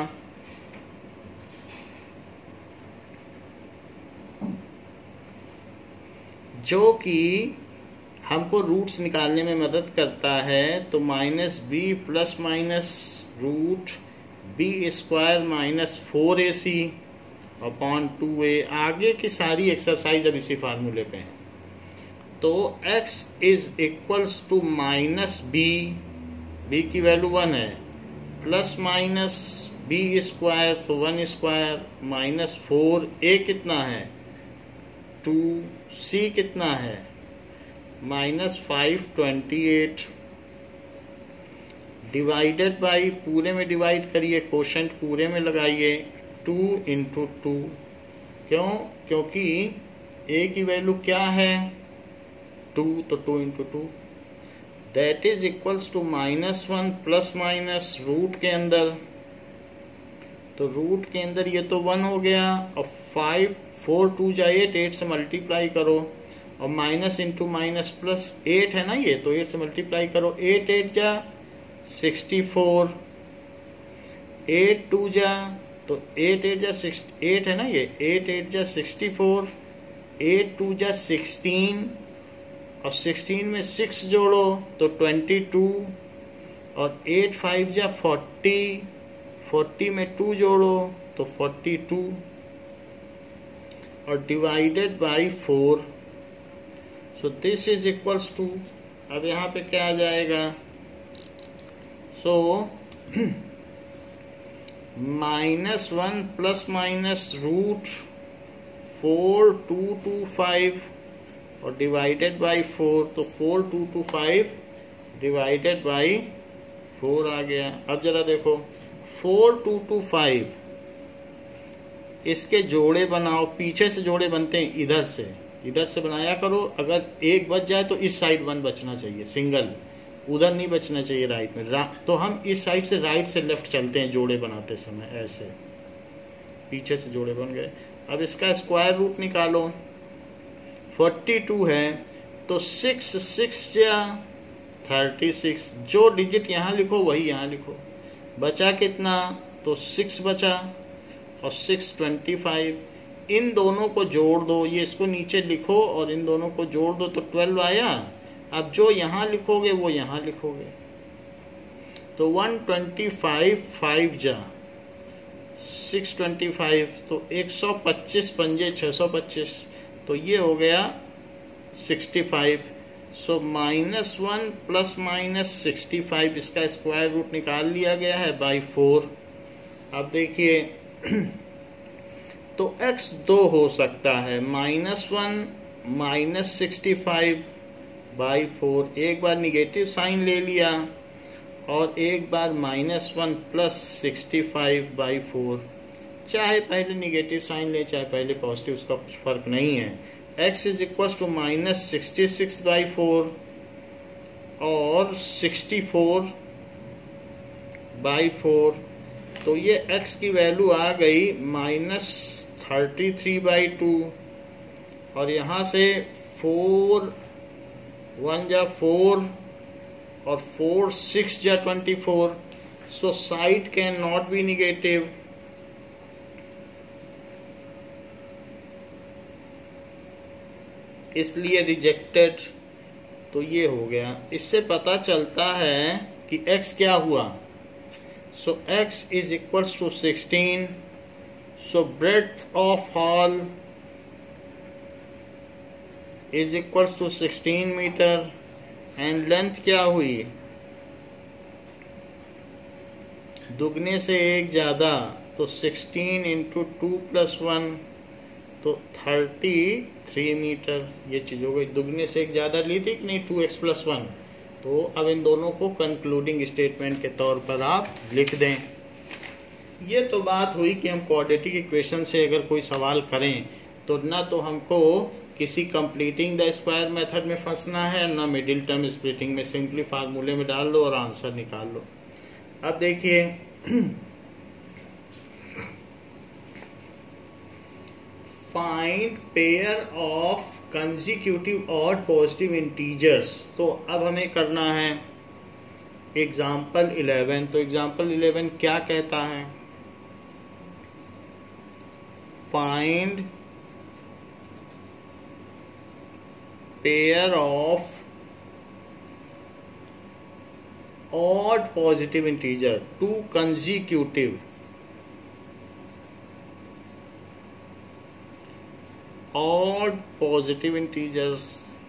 जो कि हमको रूट्स निकालने में मदद करता है। तो minus b plus minus root b square minus four a c upon two a. आगे की सारी एक्सरसाइज अब इसी फार्मूले पे है। तो x is equals to minus b, b की वैल्यू वन है, प्लस माइनस बी स्क्वायर तो one square minus four, a कितना है टू, सी कितना है minus five twenty eight, divided by, पूरे में डिवाइड करिए, कोशेंट पूरे में लगाइए, टू इंटू टू। क्यों? क्योंकि ए की वैल्यू क्या है टू, तो two into two that is equals to minus one plus minus root के अंदर, तो रूट के अंदर ये तो वन हो गया और फाइव, फोर टू जा एट, एट से मल्टीप्लाई करो और minus into minus plus eight है ना ये, तो एट से मल्टीप्लाई करो, एट एट जा सिक्सटी फोर, एट टू जा तो एट एट जा सिक्स एट है ना ये, एट एट जा सिक्सटी फोर, एट टू जा सिक्सटीन और सिक्सटीन में सिक्स जोड़ो तो ट्वेंटी टू और एट फाइव जा फोर्टी, फोर्टी में टू जोड़ो तो फोर्टी टू और divided by four. So this is equals to, अब यहाँ पे क्या आ जाएगा, so minus one plus minus root four two two five और डिवाइडेड बाई फोर, तो four two two five divided by four आ गया। अब जरा देखो फोर टू टू फाइव, इसके जोड़े बनाओ, पीछे से जोड़े बनते हैं, इधर से इधर से बनाया करो, अगर एक बच जाए तो इस साइड वन बचना चाहिए सिंगल, उधर नहीं बचना चाहिए राइट में। रा, तो हम इस साइड से राइट से लेफ्ट चलते हैं जोड़े बनाते समय, ऐसे पीछे से जोड़े बन गए। अब इसका स्क्वायर रूट निकालो, फोर्टी टू है तो सिक्स सिक्स या थर्टी सिक्स, जो डिजिट यहाँ लिखो वही यहाँ लिखो, बचा कितना तो सिक्स बचा और सिक्स ट्वेंटी फाइव, इन दोनों को जोड़ दो, ये इसको नीचे लिखो और इन दोनों को जोड़ दो तो ट्वेल्व आया। अब जो यहाँ लिखोगे वो यहाँ लिखोगे, तो वन ट्वेंटी फाइव, फाइव जा सिक्स ट्वेंटी फाइव, तो एक सौ पच्चीस पंजे छः सौ पच्चीस, तो ये हो गया sixty five. So minus one plus minus sixty five, इसका स्क्वायर रूट निकाल लिया गया है बाई फोर। अब देखिए तो x दो हो सकता है, minus one minus sixty five by four, एक बार निगेटिव साइन ले लिया और एक बार minus one plus sixty five by four, चाहे पहले निगेटिव साइन ले चाहे पहले पॉजिटिव, उसका कुछ फर्क नहीं है। x is equal to minus sixty six by four और सिक्सटी फोर बाई फोर, तो ये x की वैल्यू आ गई minus thirty three by two और यहाँ से फोर वन जा फोर और फोर सिक्स जा twenty four, so side can not be negative, इसलिए रिजेक्टेड। तो ये हो गया, इससे पता चलता है कि x क्या हुआ, so x is equals to sixteen, so breadth of hall is equals to sixteen metre and length क्या हुई, दुगने से एक ज्यादा, तो sixteen into two plus one तो थर्टी थ्री मीटर, ये चीज हो गई। दुगने से एक ज्यादा ली थी कि नहीं, टू एक्स प्लस वन, तो अब इन दोनों को कंक्लूडिंग स्टेटमेंट के तौर पर आप लिख दें। ये तो बात हुई कि हम क्वाड्रेटिक इक्वेशन से अगर कोई सवाल करें तो ना तो हमको किसी कंप्लीटिंग द स्क्वायर मेथड में फंसना है, ना मिडिल टर्म स्प्लिटिंग में, सिंपली फार्मूले में डाल दो और आंसर निकाल लो। अब देखिए फाइंड पेयर ऑफ कंसेक्यूटिव और पॉजिटिव इंटीजर्स, तो अब हमें करना है एग्जाम्पल इलेवन। तो एग्जाम्पल इलेवन क्या कहता है, find pair of odd positive integer, two consecutive odd positive integers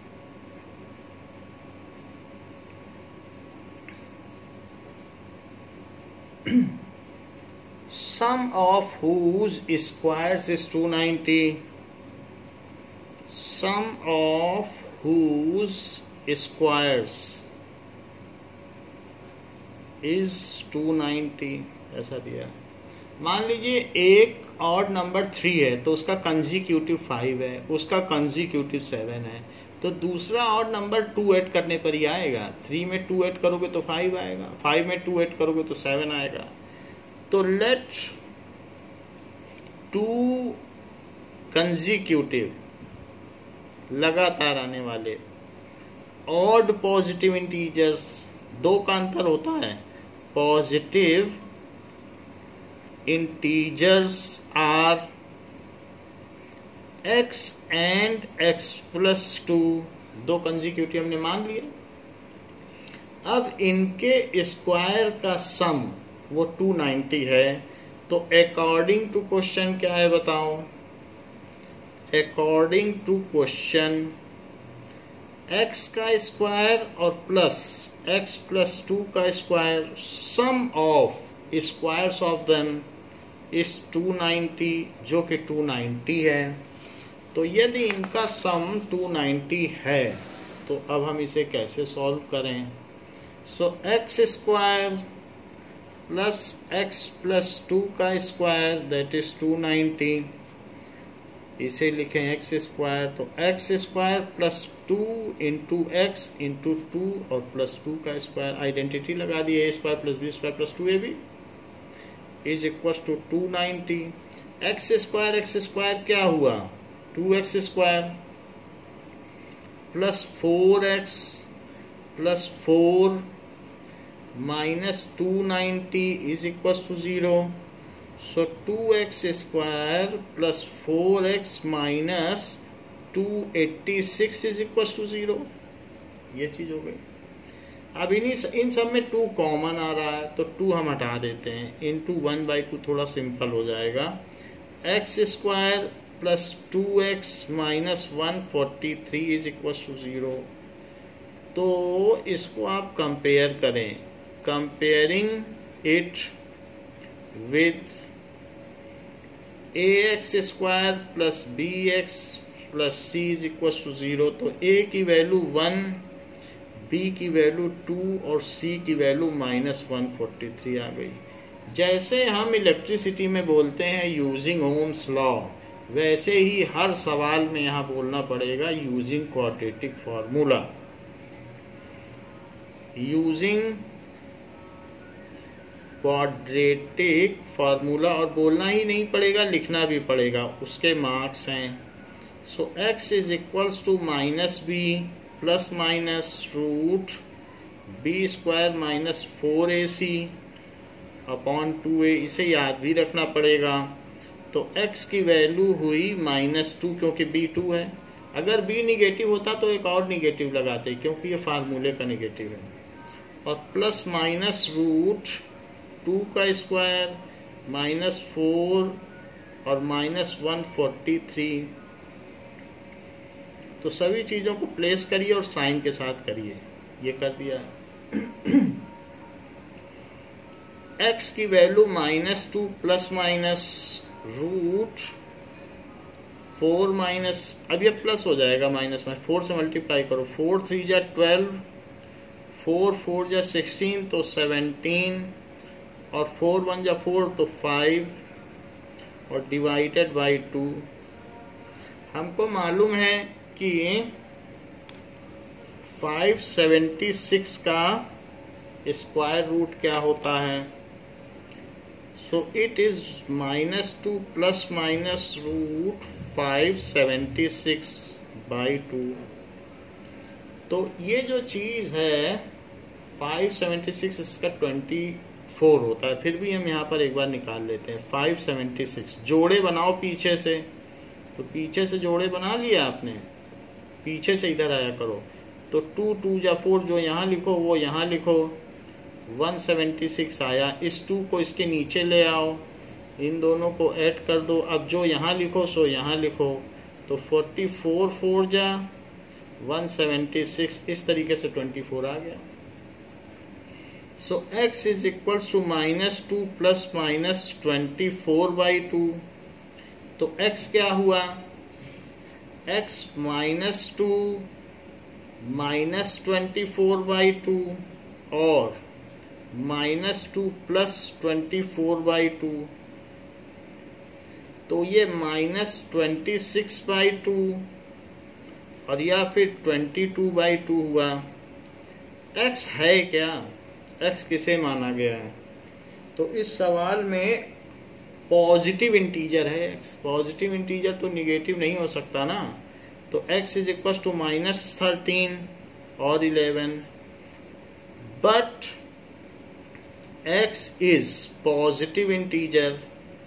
sum of whose squares is two hundred ninety, sum of whose squares is two hundred ninety, ऐसा दिया। मान लीजिए एक odd number three है तो उसका कंजिक्यूटिव फाइव है, उसका कंजिक्यूटिव सेवन है, तो दूसरा ऑड नंबर टू ऐड करने पर ही आएगा। थ्री में टू ऐड करोगे तो फाइव आएगा, फाइव में टू ऐड करोगे तो सेवन आएगा। तो लेट टू कंजिक्यूटिव लगातार आने वाले ऑड पॉजिटिव इंटीजर्स, दो का अंतर होता है, positive integers are x and x plus two, दो कंजिक्यूटिव हमने मान लिया। अब इनके स्क्वायर का सम वो टू hundred ninety है, तो अकॉर्डिंग टू क्वेश्चन क्या है बताओ? अकॉर्डिंग टू क्वेश्चन x का स्क्वायर और प्लस x प्लस टू का square, sum of squares of them is two hundred ninety, जो कि टू hundred ninety है। तो यदि इनका सम टू hundred ninety है तो अब हम इसे कैसे सॉल्व करें? So x square plus x plus two का square that is two hundred ninety, इसे लिखें एक्स स्क्वायर, तो x square plus two into x into two और प्लस टू का स्क्वायर, आइडेंटिटी लगा दी, a square plus b square plus two a b is equal to two hundred ninety। X square x square क्या हुआ? Two x square plus four x plus four minus to hundred ninety is equal to zero. So two x square plus four x minus two eighty six is equal to zero, ये चीज हो गई। अब इन्हीं इन सब में two common आ रहा है तो टू हम हटा देते हैं, इंटू वन बाई टू थोड़ा सिंपल हो जाएगा। X square plus to x minus one forty three is equal to zero. तो इसको आप कंपेयर करें, comparing it with A x square plus b x plus c is equal to zero. तो ए की value one, B की value to और सी की value minus one forty three आ गई। जैसे हम इलेक्ट्रिसिटी में बोलते हैं यूजिंग ओम्स लॉ, वैसे ही हर सवाल में यहाँ बोलना पड़ेगा using quadratic formula. Using quadratic formula, और बोलना ही नहीं पड़ेगा, लिखना भी पड़ेगा, उसके मार्क्स हैं। So x is equals to minus b plus minus root b square minus four a c upon two a, इसे याद भी रखना पड़ेगा। तो x की वैल्यू हुई माइनस टू, क्योंकि b टू है। अगर b निगेटिव होता तो एक और निगेटिव लगाते, क्योंकि ये फार्मूले का निगेटिव है। और प्लस माइनस रूट टू का स्क्वायर माइनस फोर और माइनस वन फोर्टी थ्री। तो सभी चीज़ों को प्लेस करिए और साइन के साथ करिए, ये कर दिया। x की value minus two plus minus root four minus, अब ये प्लस हो जाएगा माइनस में, फोर से मल्टीप्लाई करो, फोर थ्री जा ट्वेल्व, फोर फोर जा सिक्सटीन तो सेवनटीन, और फोर वन जा फोर तो फाइव, और डिवाइडेड बाई टू। हमको मालूम है कि फाइव सेवेंटी सिक्स का स्क्वायर रूट क्या होता है। So it is minus two plus minus root five seventy six by two. तो ये जो चीज़ है फाइव सेवेंटी सिक्स, इसका ट्वेंटी फोर होता है, फिर भी हम यहाँ पर एक बार निकाल लेते हैं। फाइव सेवेंटी सिक्स जोड़े बनाओ पीछे से, तो पीछे से जोड़े बना लिया आपने, पीछे से इधर आया करो। तो टू टू या फोर, जो यहाँ लिखो वो यहाँ लिखो, वन सेवेंटी सिक्स आया। इस टू को इसके नीचे ले आओ, इन दोनों को ऐड कर दो। अब जो यहाँ लिखो सो यहाँ लिखो, तो फोर्टी फोर फोर जा वन सेवेंटी सिक्स, इस तरीके से ट्वेंटी फोर आ गया। So x is equals to minus two plus minus twenty four by two. तो x क्या हुआ, x minus two minus twenty four by two और minus two plus twenty four by two, तो ये minus twenty six by two और या फिर twenty two by two हुआ। x है क्या, x किसे माना गया है, तो इस सवाल में पॉजिटिव इंटीजर है x। पॉजिटिव इंटीजर तो निगेटिव नहीं हो सकता ना, तो x is equal to minus thirteen और eleven, but x is positive integer.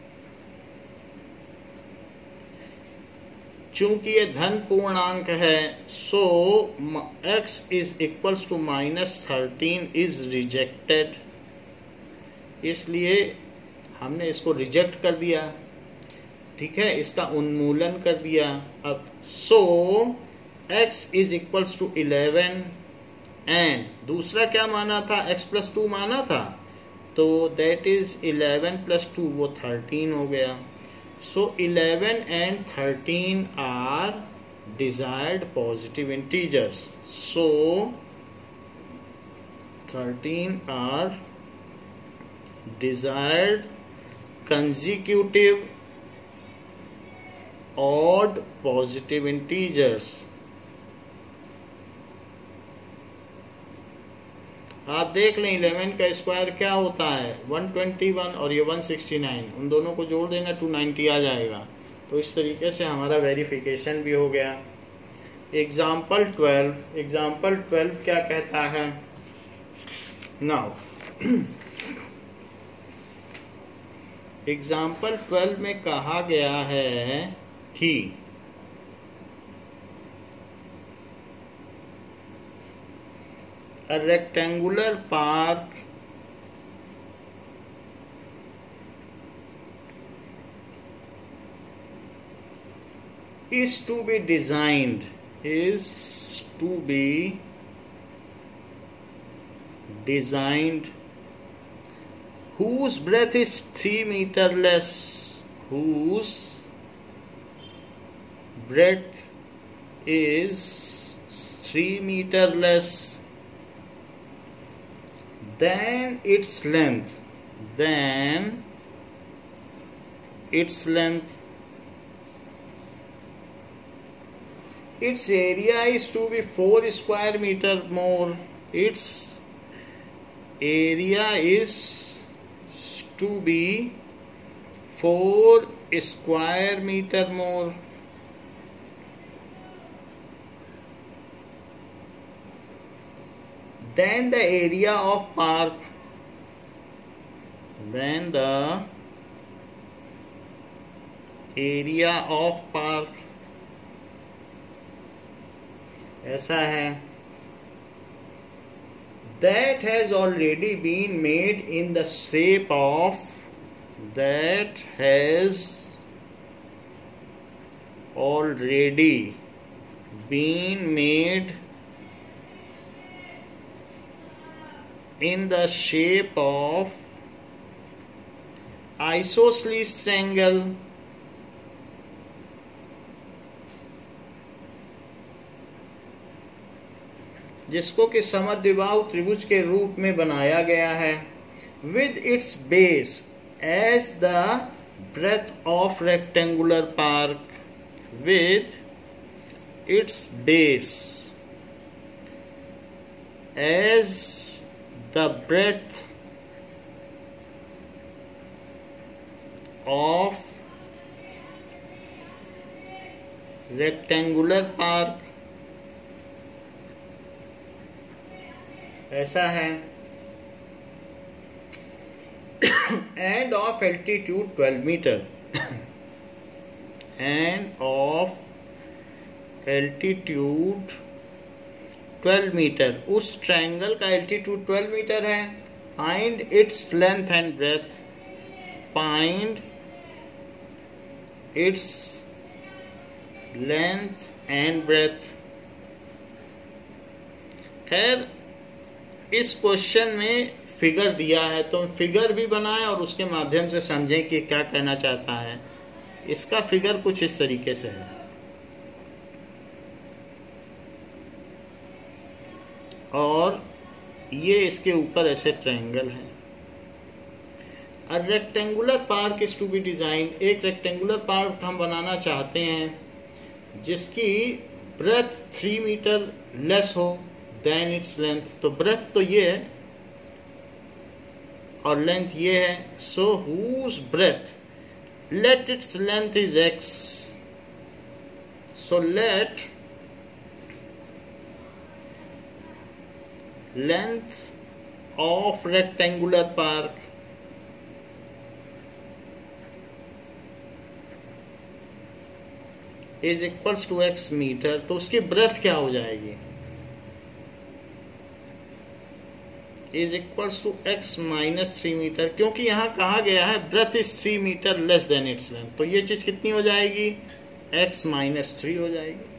चूंकि ये धन पूर्णांक है, so x is equals to minus thirteen is rejected, इसलिए हमने इसको रिजेक्ट कर दिया। ठीक है, इसका उन्मूलन कर दिया। अब so x is equals to eleven and दूसरा क्या माना था, x प्लस टू माना था, तो that is eleven plus two, वो थर्टीन हो गया। So eleven and thirteen are desired positive integers. So thirteen are desired consecutive odd positive integers. आप देख लें इलेवन का स्क्वायर क्या होता है, वन ट्वेंटी वन और ये वन सिक्सटी नाइन, उन दोनों को जोड़ देना टू नाइंटी आ जाएगा। तो इस तरीके से हमारा वेरिफिकेशन भी हो गया। एग्जाम्पल ट्वेल्व, एग्जाम्पल ट्वेल्व क्या कहता है, नाउ एग्जाम्पल ट्वेल्व में कहा गया है कि a rectangular park is to be designed is to be designed whose breadth is three meter less, whose breadth is three meter less then its length, then its length, its area is to be four square meter more, its area is to be four square meter more. Then the area of park, then the area of park, ऐसा है, that has already been made in the shape of, that has already been made in the shape of isosceles triangle, जिसको कि समद्विबाहु त्रिभुज के रूप में बनाया गया है, with its base as the breadth of rectangular park, with its base as the breadth of rectangular park, ऐसा है, and of altitude twelve meter, and of altitude twelve metre. उस ट्रायंगल का एल्टीट्यूड ट्वेल्व मीटर है find its length and breadth, find its length and breadth. खैर इस question में figure दिया है तो फिगर भी बनाएं और उसके माध्यम से समझें कि क्या कहना चाहता है। इसका फिगर कुछ इस तरीके से है, और ये इसके ऊपर ऐसे ट्रायंगल है। A rectangular park is to be design, एक रेक्टेंगुलर पार्क हम बनाना चाहते हैं जिसकी ब्रेथ थ्री मीटर लेस हो देन इट्स लेंथ। तो ब्रेथ तो ये है और लेंथ ये है। So whose breadth, let its length is x, so let length of rectangular park is equals to x metre. तो उसकी ब्रेथ क्या हो जाएगी, is equals to x minus three metre, क्योंकि यहां कहा गया है breadth is three metre less than its length. तो ये चीज कितनी हो जाएगी, एक्स माइनस थ्री हो जाएगी।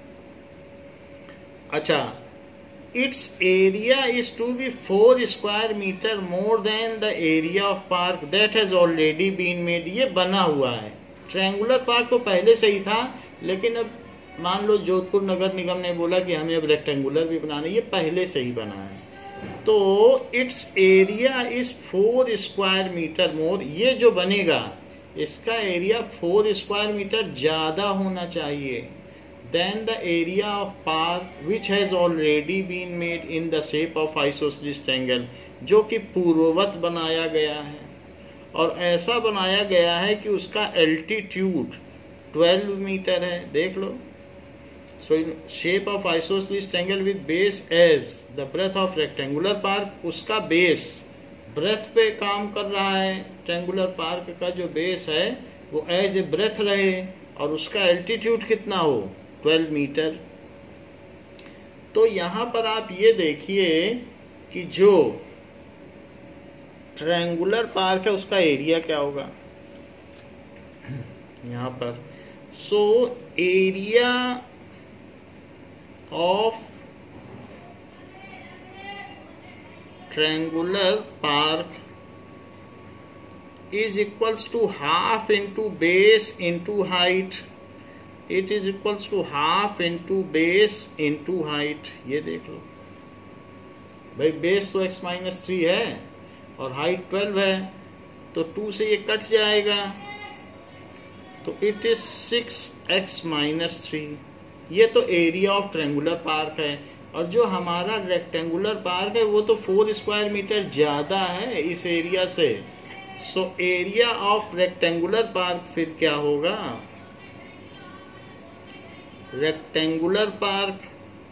अच्छा, its area is to be four square metre more than the area of park that has already been made. ये बना हुआ है। ट्रायंगुलर पार्क तो पहले से ही था, लेकिन अब मान लो जोधपुर नगर निगम ने बोला कि हमें अब रेक्टेंगुलर भी बनाना, ये पहले से ही बना है। तो its area is four square metre more, ये जो बनेगा इसका एरिया फोर स्क्वायर मीटर ज्यादा होना चाहिए than the area of park which has already been made in the shape of isosceles triangle, जो कि पूर्ववत बनाया गया है। और ऐसा बनाया गया है कि उसका एल्टीट्यूड ट्वेल्व मीटर है, देख लो। So in shape of isosceles triangle with base as the breadth of rectangular park, उसका बेस ब्रेथ पे काम कर रहा है। ट्रायंगुलर पार्क का जो बेस है वो एज ए ब्रेथ रहे और उसका एल्टीट्यूड कितना हो, ट्वेल्व मीटर। तो यहां पर आप ये देखिए कि जो ट्रायंगुलर पार्क है उसका एरिया क्या होगा यहां पर। So area of triangular park is equals to half into base into height, it is equals to half into base into height। ये देख लो भाई, बेस तो x माइनस थ्री है और हाइट ट्वेल्व है, तो टू से ये कट जाएगा, तो it is six x minus three. ये तो एरिया ऑफ ट्रायंगुलर पार्क है, और जो हमारा रेक्टेंगुलर पार्क है वो तो फोर स्क्वायर मीटर ज्यादा है इस एरिया से। So area of rectangular park फिर क्या होगा, rectangular park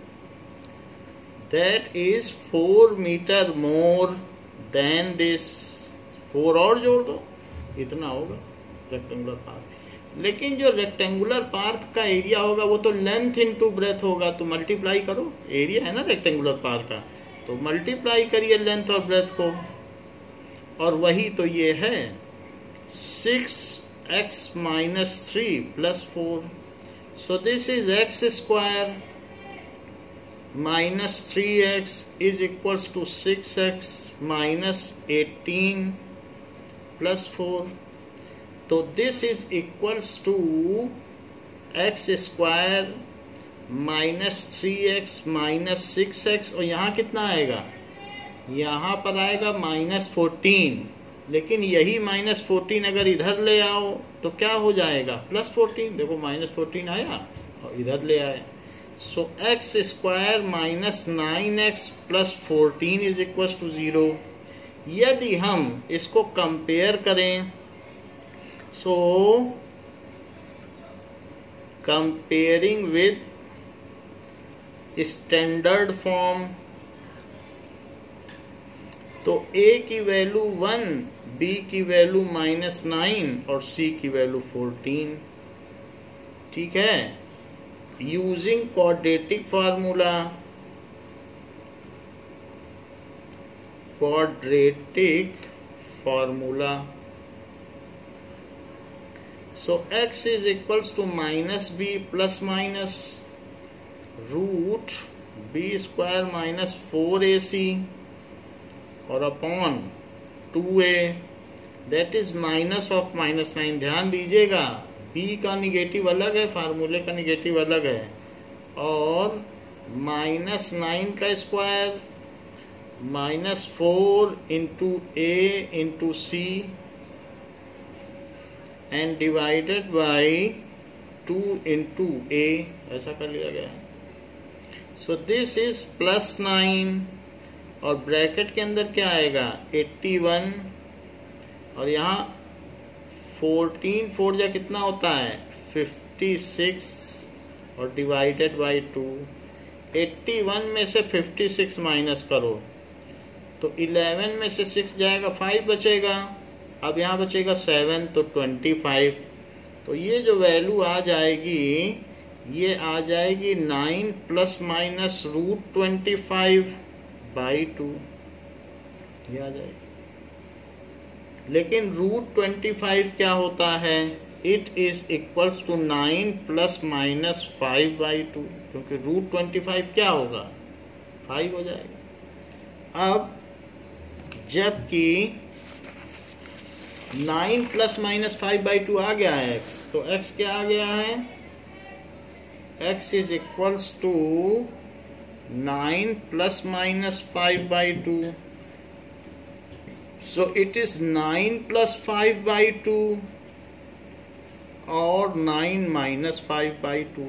that is four metre more than this, four और जोड़ दो, इतना होगा रेक्टेंगुलर पार्क। लेकिन जो रेक्टेंगुलर पार्क का एरिया होगा वो तो लेंथ इनटू ब्रेथ होगा, तो मल्टीप्लाई करो, एरिया है ना रेक्टेंगुलर पार्क का, तो मल्टीप्लाई करिए लेंथ और ब्रेथ को, और वही तो ये है six x minus three plus four. So this is x square minus three x is equals to six x minus eighteen plus four. तो this is equals to x square minus three x minus six x, और यहाँ कितना आएगा, यहाँ पर आएगा minus fourteen. लेकिन यही माइनस फोर्टीन अगर इधर ले आओ तो क्या हो जाएगा, प्लस फोर्टीन। देखो माइनस फोर्टीन आया और इधर ले आए। So x square minus nine x plus fourteen is equals to zero. यदि हम इसको कंपेयर करें, so comparing with standard form, तो a की वैल्यू वन, b की वैल्यू माइनस नाइन और c की वैल्यू फोर्टीन। ठीक है, using quadratic formula quadratic formula. So x is equals to minus b plus minus root b square minus four a c और upon two a, that is minus of minus nine. ध्यान दीजिएगा b का negative अलग है, फार्मूले का negative अलग है, और माइनस नाइन का square minus four into a into c and divided by two into a, ऐसा कर लिया गया है. So this is plus nine और ब्रैकेट के अंदर क्या आएगा एट्टी वन, और यहाँ फोर्टीन फोर जा कितना होता है फिफ्टी सिक्स और divided by two. Eighty one में से फिफ्टी सिक्स माइनस करो तो इलेवन में से सिक्स जाएगा, फाइव बचेगा. अब यहाँ बचेगा सेवन, तो ट्वेंटी फाइव. तो ये जो वैल्यू आ जाएगी ये आ जाएगी nine plus minus root twenty five by two, ये आ जाएगी. लेकिन रूट ट्वेंटी फाइव क्या होता है, it is equals to nine plus minus five by two, क्योंकि रूट ट्वेंटी फाइव क्या होगा फाइव हो जाएगा. अब जबकि nine plus minus five by two आ गया है x, तो x क्या आ गया है, x is equals to nine plus minus five by two. So it is nine plus five by two और nine minus five by two.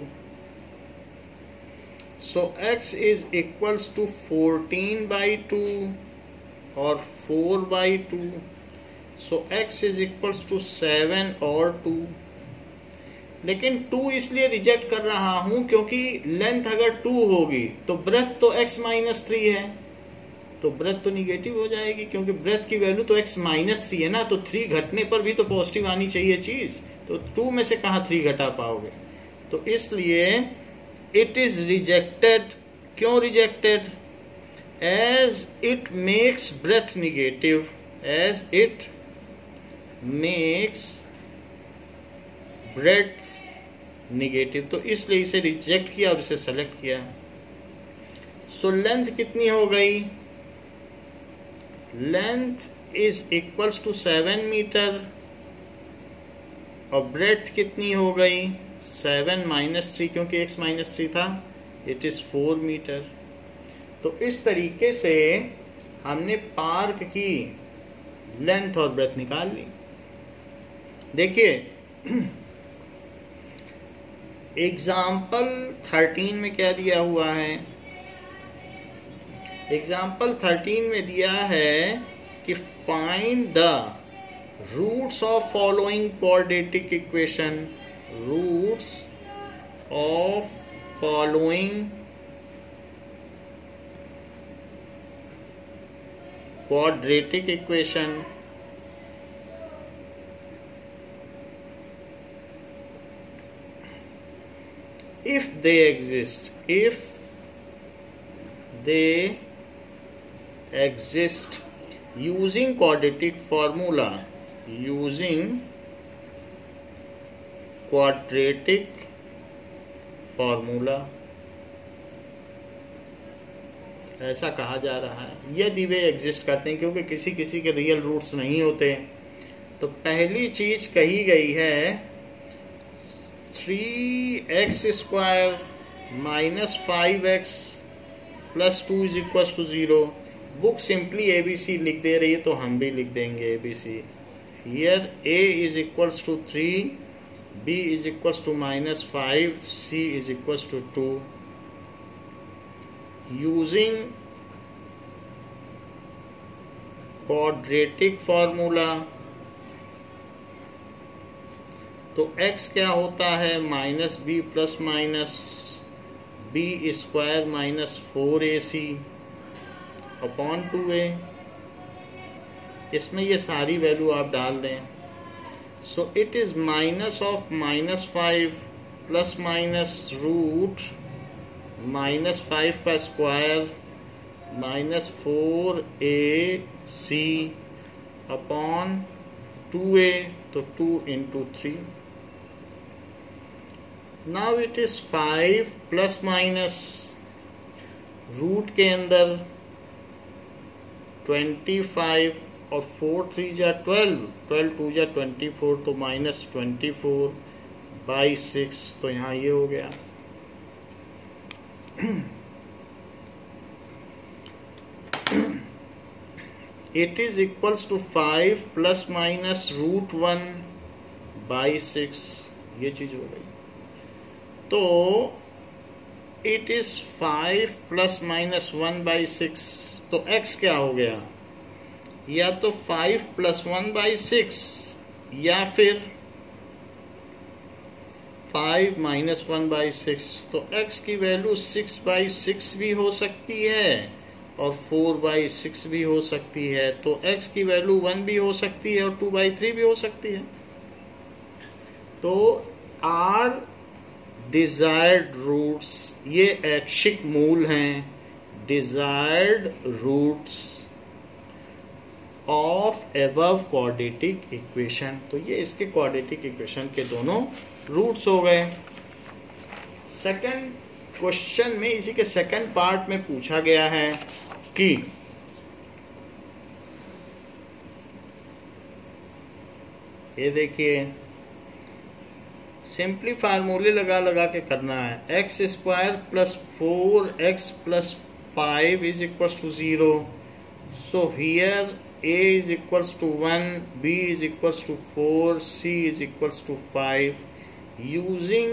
So x is equals to fourteen by two और four by two. So x is equals to seven और two. लेकिन two इसलिए reject कर रहा हूं क्योंकि length अगर टू होगी तो ब्रेथ तो x माइनस थ्री है, तो ब्रेथ तो निगेटिव हो जाएगी, क्योंकि ब्रेथ की वैल्यू तो x माइनस थ्री है ना. तो थ्री घटने पर भी तो पॉजिटिव आनी चाहिए चीज, तो टू में से कहाँ थ्री घटा पाओगे. तो इसलिए इट इज रिजेक्टेड. क्यों rejected, as it makes breadth negative, as it makes breadth negative. तो इसलिए इसे रिजेक्ट किया और इसे सेलेक्ट किया. सो लेंथ कितनी हो गई, length is equals to seven metre और ब्रेथ कितनी हो गई सेवन माइनस थ्री, क्योंकि x माइनस थ्री था, इट इज फोर मीटर. तो इस तरीके से हमने पार्क की लेंथ और ब्रेथ निकाल ली. देखिए एग्जाम्पल थर्टीन में क्या दिया हुआ है, एग्जाम्पल थर्टीन में दिया है कि find the roots of following quadratic equation, roots of following quadratic equation. If they exist, if they exist using quadratic formula, using quadratic formula, ऐसा कहा जा रहा है. यदि वे एग्जिस्ट करते हैं, क्योंकि किसी किसी के रियल रूट्स नहीं होते. तो पहली चीज कही गई है three x square minus five x plus two is equal to zero. Book simply a b c लिख दे रही है तो हम भी लिख देंगे a b c. Here a is equals to three, b is equals to minus five, c is equals to two. Using quadratic formula, तो x क्या होता है minus b plus minus b square minus four a c upon two ए. इसमें ये सारी value आप डाल दें. So it is minus of minus five plus minus root minus five का square minus four a c upon two a, तो two into three. Now it is five plus minus root के अंदर twenty five और four three जा twelve, twelve two जा twenty four, तो minus twenty four by six. तो यहाँ ये हो गया. It is equals to five plus minus root one by six. ये चीज हो गई. तो it is five plus minus one by six. तो x क्या हो गया? या तो five plus one by six या फिर five minus one by six. तो x की वैल्यू सिक्स बाई सिक्स भी हो सकती है और फोर बाई सिक्स भी हो सकती है. तो x की वैल्यू वन भी हो सकती है और टू बाई थ्री भी हो सकती है. तो आर डिजायर्ड रूट्स, ये ऐच्छिक मूल हैं, desired roots of above quadratic equation. तो ये इसके क्वाड्रेटिक इक्वेशन के दोनों रूट्स हो गए. सेकंड क्वेश्चन में, इसी के सेकंड पार्ट में पूछा गया है कि ये देखिए, सिंपली फार्मूले लगा लगा के करना है. X square plus four x plus five is equals to zero. So here a is equals to one, b is equals to four, c is equals to five. Using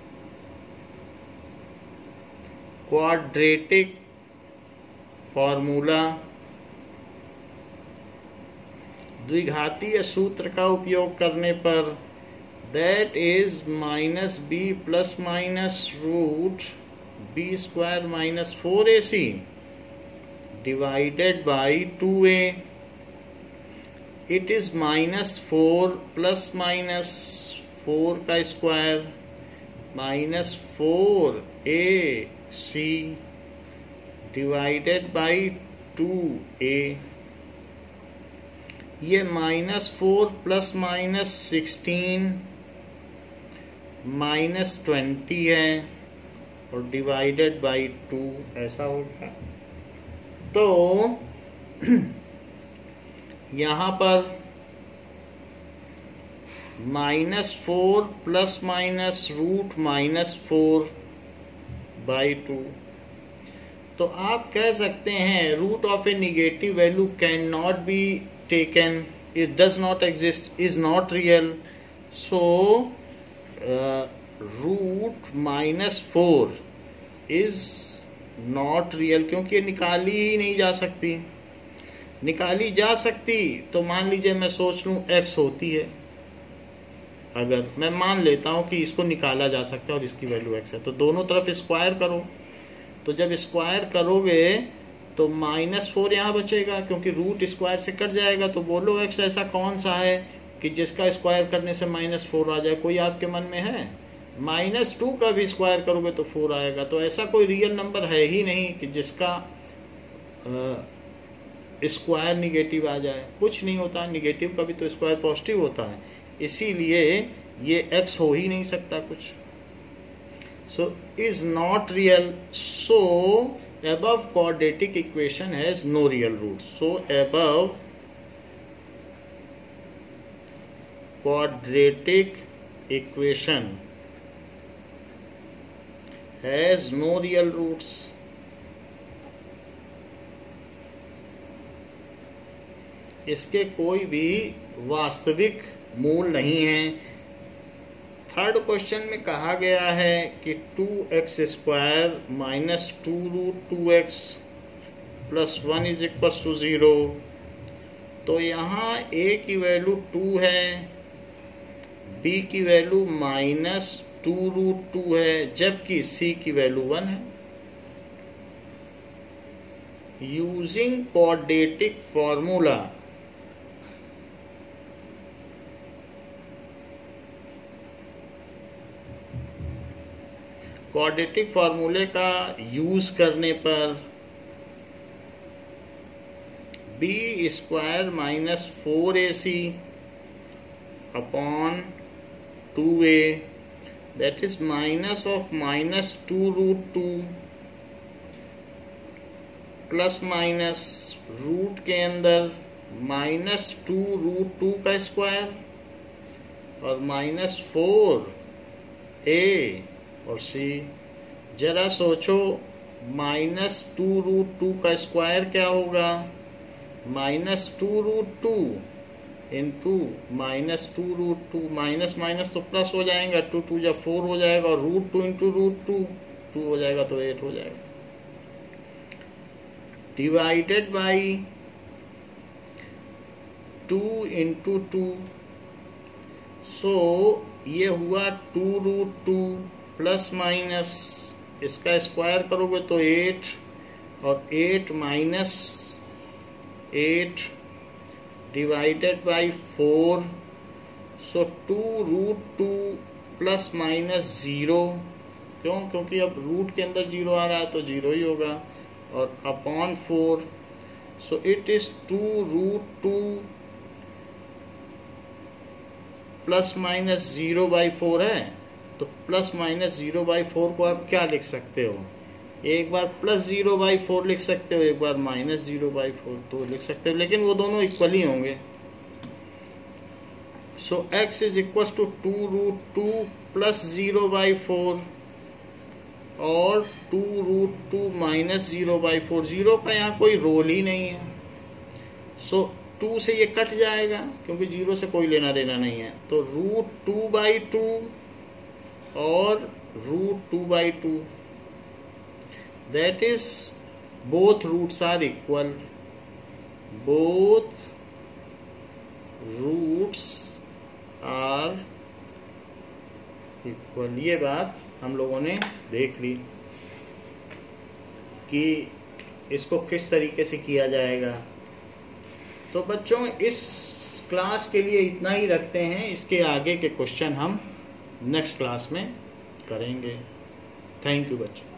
quadratic formula, द्विघातीय सूत्र का उपयोग करने पर, that is minus b plus minus root b square minus four a c divided by two a. It is minus four plus minus four का square minus four a c divided by two a. ये minus four plus minus sixteen minus twenty है और divided by to, ऐसा होगा. तो यहाँ पर minus four plus minus root minus four by two. तो आप कह सकते हैं root of a negative value can not be taken, it does not exist, is not real. So root minus four is not real, क्योंकि ये निकाली ही नहीं जा सकती. निकाली जा सकती तो मान लीजिए मैं सोच लूं x होती है, अगर मैं मान लेता हूं कि इसको निकाला जा सकता है और इसकी वैल्यू x है, तो दोनों तरफ स्क्वायर करो. तो जब स्क्वायर करोगे तो माइनस फोर यहाँ बचेगा, क्योंकि रूट स्क्वायर से कट जाएगा. तो बोलो x ऐसा कौन सा है कि जिसका स्क्वायर करने से माइनस फोर आ जाए? कोई आपके मन में है? माइनस टू का भी स्क्वायर करोगे तो फोर आएगा. तो ऐसा कोई रियल नंबर है ही नहीं कि जिसका स्क्वायर निगेटिव आ जाए. कुछ नहीं होता, निगेटिव का भी तो स्क्वायर पॉजिटिव होता है, इसीलिए ये x हो ही नहीं सकता कुछ. So is not real. So above quadratic equation has no real root. So above quadratic equation has no real roots. इसके कोई भी वास्तविक मूल नहीं है. थर्ड क्वेश्चन में कहा गया है कि two x square minus two root two x plus one is equal to zero. तो यहाँ a की वैल्यू टू है, b की value minus two root two है, जबकि c की वैल्यू वन है. यूजिंग क्वाड्रेटिक फॉर्मूला, क्वाड्रेटिक फार्मूले का यूज करने पर b square minus four a c upon two a, that is minus of minus two root two plus minus root के अंदर माइनस टू रूट टू का square और minus four a और c. जरा सोचो माइनस टू रूट टू का square क्या होगा, minus two root two into minus two root two, minus minus तो प्लस हो जाएगा, टू टू जब फोर हो जाएगा और root two into root two, two हो जाएगा तो एट हो जाएगा, divided by two into two. So ये हुआ two root two plus minus इसका स्क्वायर करोगे तो एट और eight minus eight divided by four. So two root two plus minus zero, क्यों? क्योंकि अब रूट के अंदर जीरो आ रहा है तो जीरो ही होगा, और upon four. So it is two root two plus minus zero by four है, तो plus minus zero by four को आप क्या लिख सकते हो, एक बार प्लस जीरो बाई फोर लिख सकते हो, एक बार माइनस जीरो बाई फोर तो लिख सकते हो, लेकिन वो दोनों इक्वल ही होंगे। So x is equal to two root two plus zero by four और two root two minus zero by four. Zero का यहाँ कोई रोल ही नहीं है, सो so, टू से ये कट जाएगा क्योंकि जीरो से कोई लेना देना नहीं है, तो रूट टू बाई टू और root two by two, that is both roots are equal, both roots are equal. ये बात हम लोगों ने देख ली कि इसको किस तरीके से किया जाएगा। तो बच्चों इस क्लास के लिए इतना ही रखते हैं, इसके आगे के क्वेश्चन हम नेक्स्ट क्लास में करेंगे। थैंक यू बच्चों।